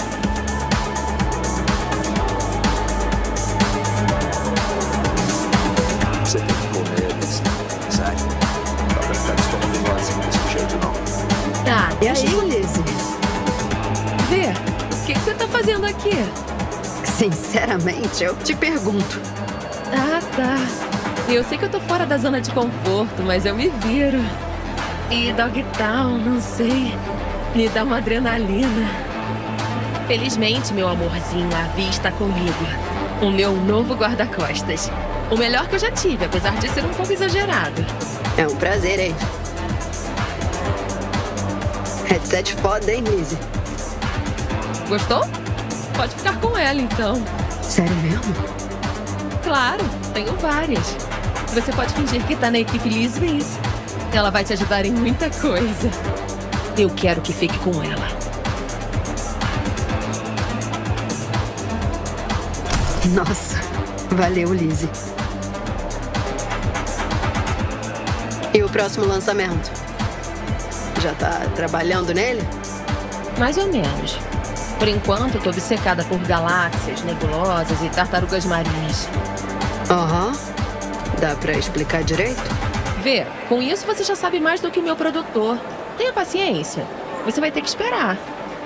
Você tem que comer eles. Sério. Não dá pra ficar de estômago vazio desse jeito, não. Ah, E aí, Lizzie? Vê, o que, que você tá fazendo aqui? Sinceramente, eu te pergunto. Ah, tá. Eu sei que eu tô fora da zona de conforto, mas eu me viro. E Dogtown, não sei, me dá uma adrenalina. Felizmente, meu amorzinho, a Vi está comigo. O meu novo guarda-costas. O melhor que eu já tive, apesar de ser um pouco exagerado. É um prazer, hein? Headset foda, hein, Lizzie? Gostou? Pode ficar com ela, então. Sério mesmo? Claro, tenho várias. Você pode fingir que tá na equipe Liz Reese. Ela vai te ajudar em muita coisa. Eu quero que fique com ela. Nossa, Valeu, Lizzie. E o próximo lançamento? Já tá trabalhando nele? Mais ou menos. Por enquanto, tô obcecada por galáxias, nebulosas e tartarugas marinhas. Aham. Uhum. Dá pra explicar direito? Vê, com isso você já sabe mais do que o meu produtor. Tenha paciência. Você vai ter que esperar.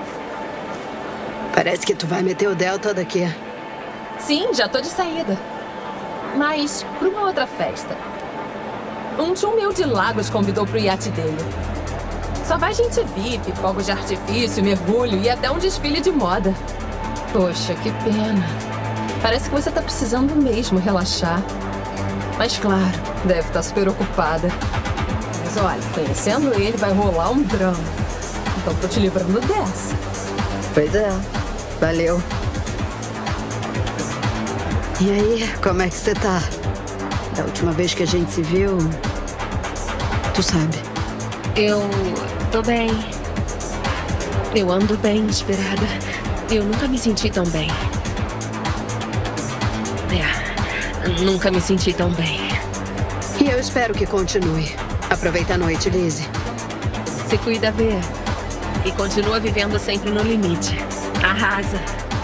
Parece que tu vai meter o Delta daqui. Sim, já tô de saída. Mas pra uma outra festa. Um tio meu de Lagos convidou pro iate dele. Só vai gente V I P, fogos de artifício, mergulho e até um desfile de moda. Poxa, que pena. Parece que você tá precisando mesmo relaxar. Mas claro, deve estar super ocupada. Mas olha, conhecendo ele vai rolar um drama. Então tô te livrando dessa. Pois é. Valeu. E aí, como é que você tá? Da última vez que a gente se viu... Tu sabe. Eu... tô bem. Eu ando bem inspirada. Eu nunca me senti tão bem. É, nunca me senti tão bem. E eu espero que continue. Aproveita a noite, Lizzie. Se cuida, Vê. E continua vivendo sempre no limite. Arrasa.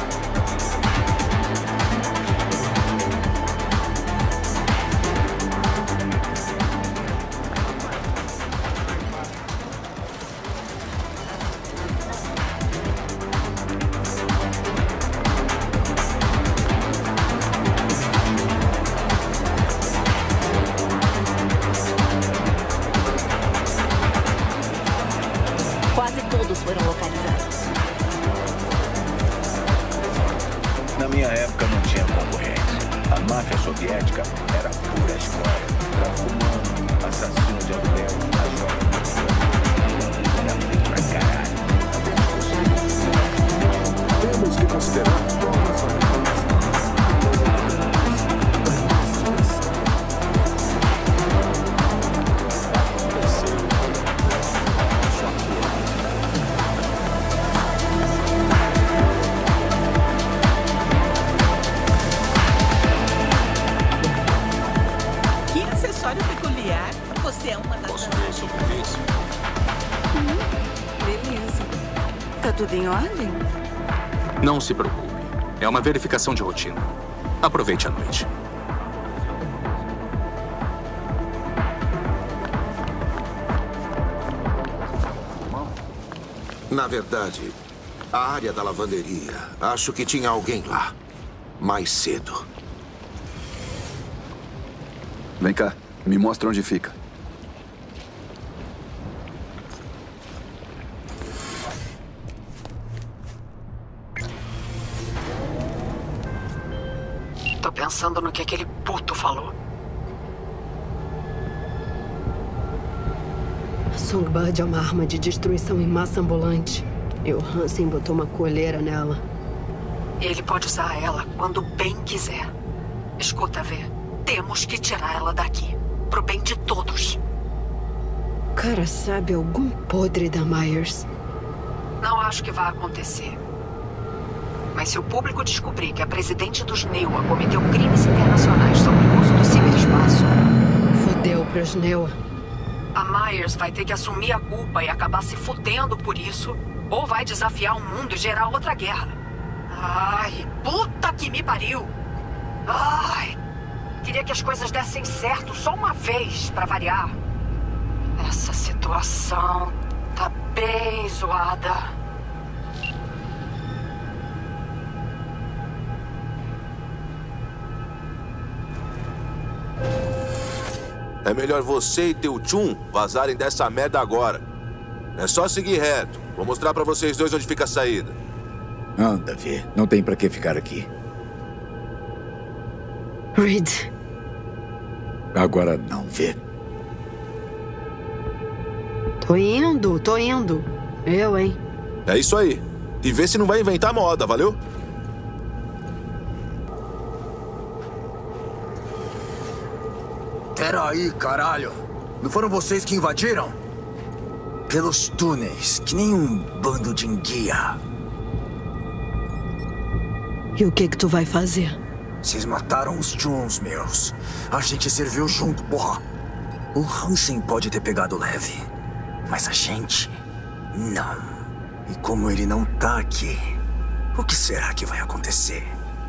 Não se preocupe. É uma verificação de rotina. Aproveite a noite. Na verdade, a área da lavanderia. Acho que tinha alguém lá. Mais cedo. Vem cá. Me mostra onde fica. Tô pensando no que aquele puto falou. A Songbird é uma arma de destruição em massa ambulante. E o Hansen botou uma coleira nela. Ele pode usar ela quando bem quiser. Escuta, Vê. Temos que tirar ela daqui. Pro bem de todos. O cara sabe algum podre da Myers. Não acho que vai acontecer. Mas se o público descobrir que a presidente dos Neua cometeu crimes internacionais sobre o uso do ciberespaço... Fudeu pros Neua. A Myers vai ter que assumir a culpa e acabar se fudendo por isso, ou vai desafiar o mundo e gerar outra guerra. Ai, puta que me pariu! Ai, queria que as coisas dessem certo só uma vez, pra variar. Essa situação tá bem zoada. É melhor você e teu Chun vazarem dessa merda agora. É só seguir reto. Vou mostrar pra vocês dois onde fica a saída. Anda, Vê. Não tem pra que ficar aqui. Reed. Agora não, Vê. Tô indo, tô indo. Eu, hein? É isso aí. E vê se não vai inventar moda, valeu? Peraí, caralho. Não foram vocês que invadiram? Pelos túneis, que nem um bando de enguia. E o que que tu vai fazer? Vocês mataram os Juns, meus. A gente serviu junto, porra. O Hansen pode ter pegado leve, mas a gente não. E como ele não tá aqui, o que será que vai acontecer?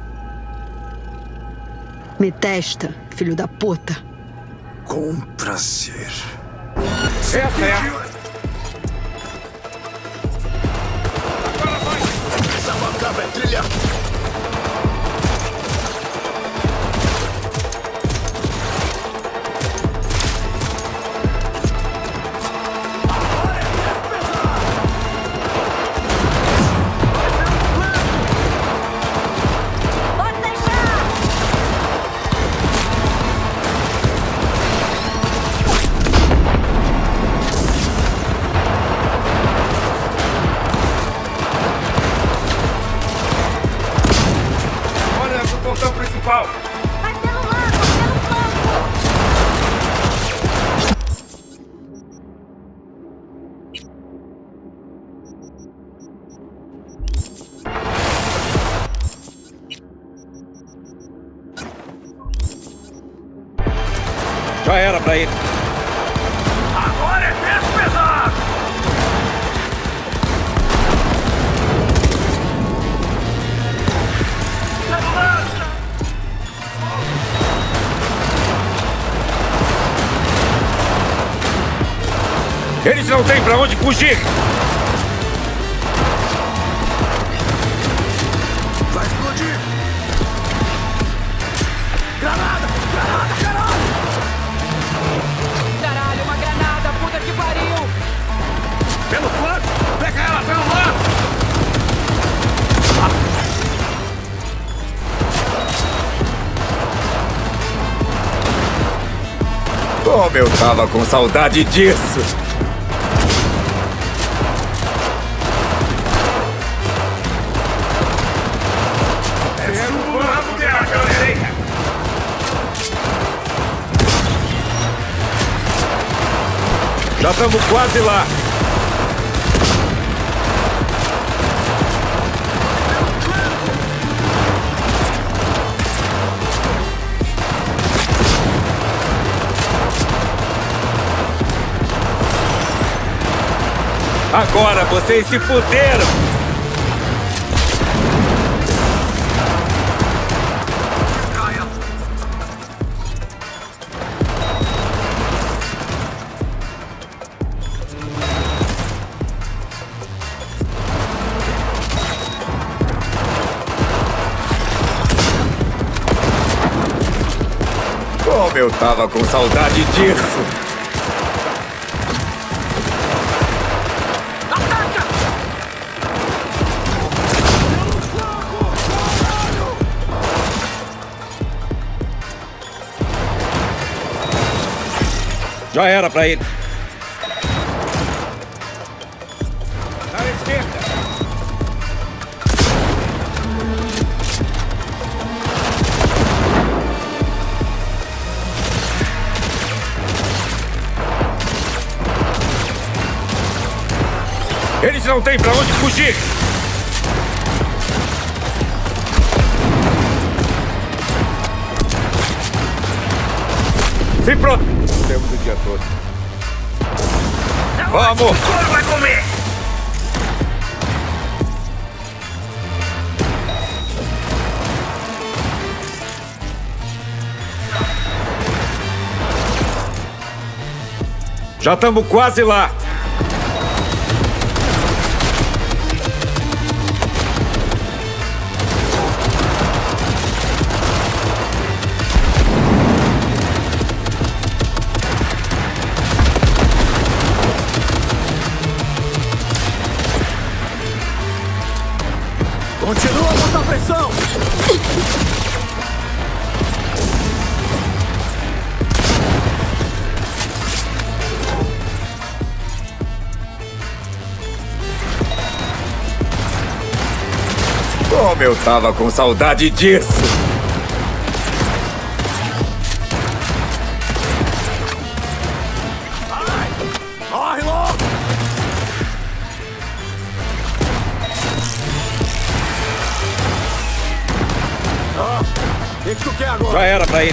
Me testa, filho da puta. Com prazer. Certo, é. Essa macabra é trilha. Já era pra ele. Agora é peso pesado! Eles não têm pra onde fugir! Vai explodir! Granada! Granada! Caralho! Caralho, uma granada! Puta que pariu! Pelo flanco! Pega ela pelo lado! Como eu tava com saudade disso! Já estamos quase lá. Agora vocês se fuderam! Como eu tava com saudade disso! Já era pra ele. Na esquerda. Eles não têm pra onde fugir. Se pronto. Temos o dia todo. Vamos! O couro vai comer! Já estamos quase lá. Continua a botar pressão! Como eu tava com saudade disso! Corre logo! que tu quer agora? Já era pra ir.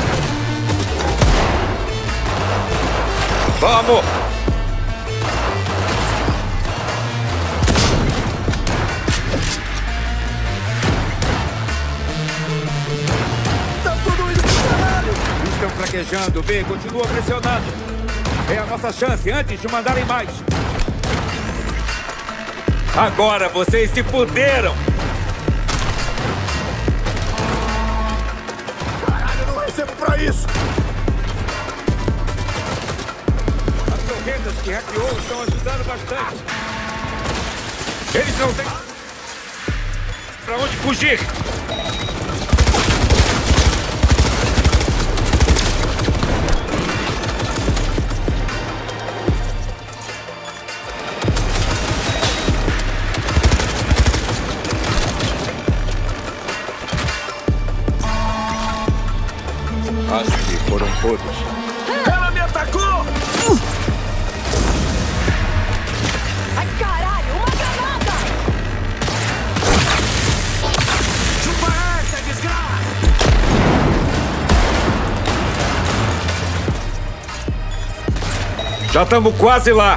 Vamos! Tá tudo indo pro caralho! Estão fraquejando. B, continua pressionando. É a nossa chance antes de mandarem mais. Agora vocês se fuderam! Caralho, eu não recebo pra isso! As torretas que hackeou estão ajudando bastante. Eles não têm pra onde fugir. Acho que foram todos. Ela me atacou! Ai, caralho, uma granada! Chupa essa, desgraça! Já estamos quase lá.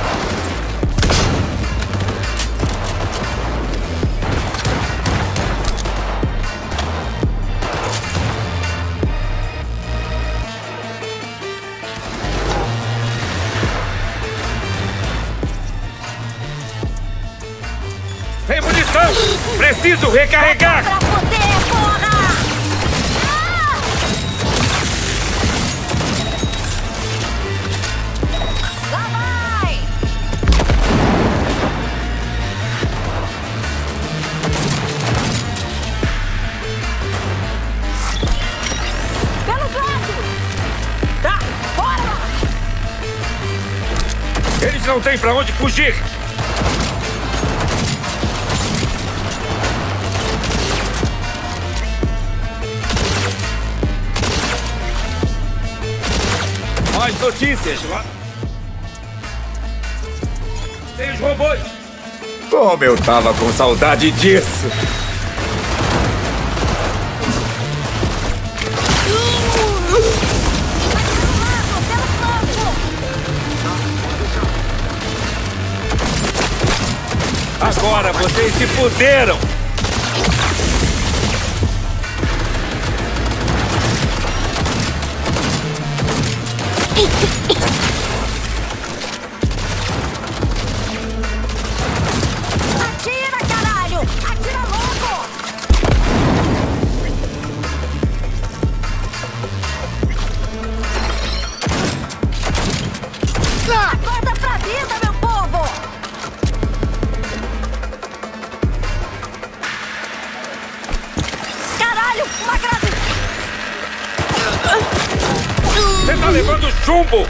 Tem munição! Preciso recarregar! Pra poder, porra! Lá vai! Pelos lados! Tá, bora! Eles não têm pra onde fugir! Mais notícias lá. Tem os robôs. Como eu tava com saudade disso. Agora vocês se fuderam. Atira, caralho! Atira logo! Acorda pra vida, meu povo! Caralho, uma grade... Você tá levando chumbo!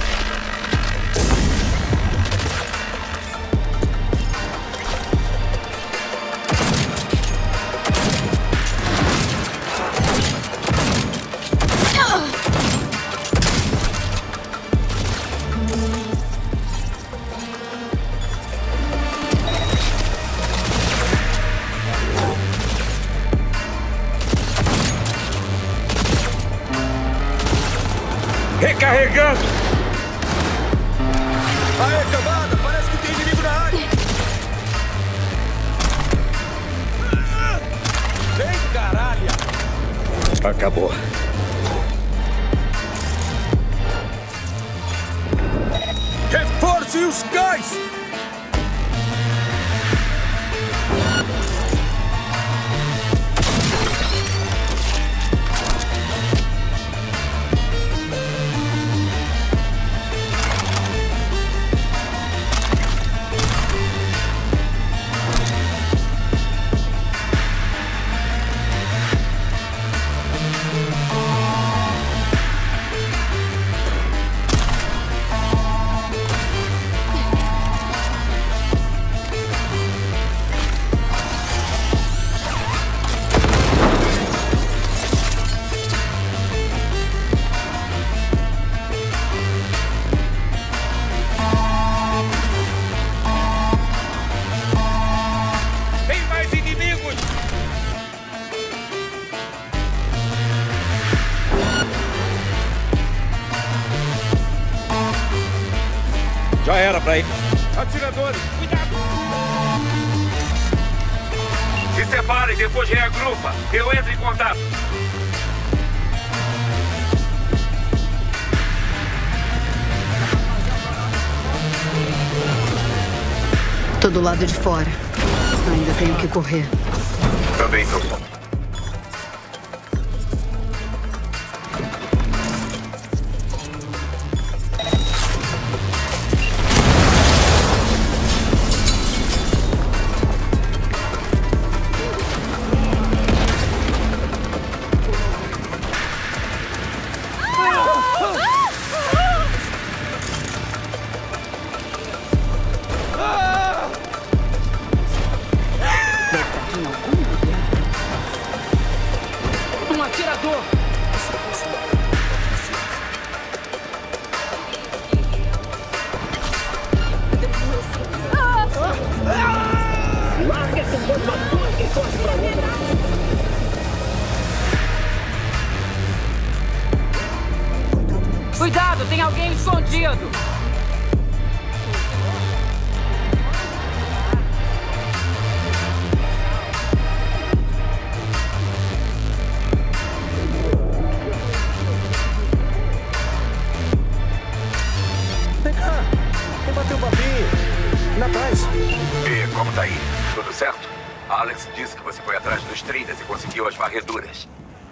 Recarregando! Aê, cambada! Parece que tem inimigo na área! Vem, caralho! Acabou. Reforce os cães! Vai. Atiradores, cuidado! Se separem, depois reagrupa. Eu entro em contato. Tô do lado de fora. Ainda tenho que correr. Também tô. Um atirador! Larga essa bomba toda e corre pra outra! Cuidado, tem alguém escondido! Vem cá, quem bateu o papinho? Na paz. E como tá aí? Tudo certo? Alex disse que você foi atrás dos trilhas e conseguiu as varreduras.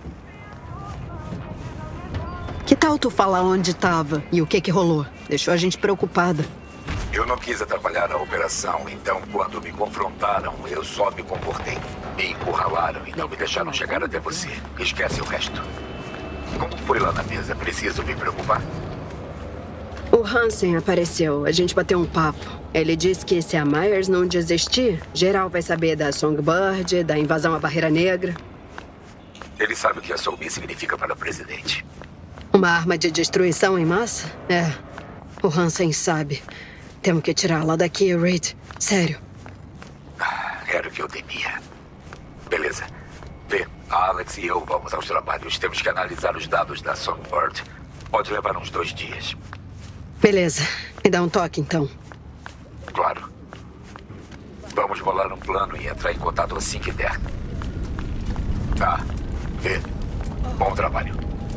Que tal tu falar onde tava e o que que rolou? Deixou a gente preocupada. Eu não quis atrapalhar a operação, então quando me confrontaram, eu só me comportei. Me encurralaram e não me deixaram chegar até você. Esquece o resto. Como foi lá na mesa? Preciso me preocupar? O Hansen apareceu. A gente bateu um papo. Ele disse que se a Myers não desistir, geral vai saber da Songbird, da invasão à Barreira Negra. Ele sabe o que a Sobi significa para o presidente. Uma arma de destruição em massa? É. O Hansen sabe. Temos que tirá-la daqui, Reed. Sério. Era o que eu temia. Beleza. Vê, a Alex e eu vamos aos trabalhos. Temos que analisar os dados da Songbird. Pode levar uns dois dias. Beleza. Me dá um toque, então. Claro. Vamos bolar um plano e entrar em contato assim que der. Tá. Vê. Bom trabalho.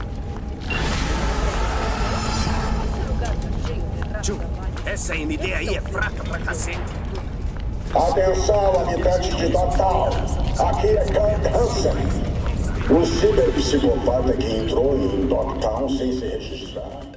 Tio, essa N D aí é fraca pra cacete. Atenção, habitantes de Dogtown. Aqui é Kurt Hansen, o ciberpsicopata que entrou em Dogtown sem se registrar.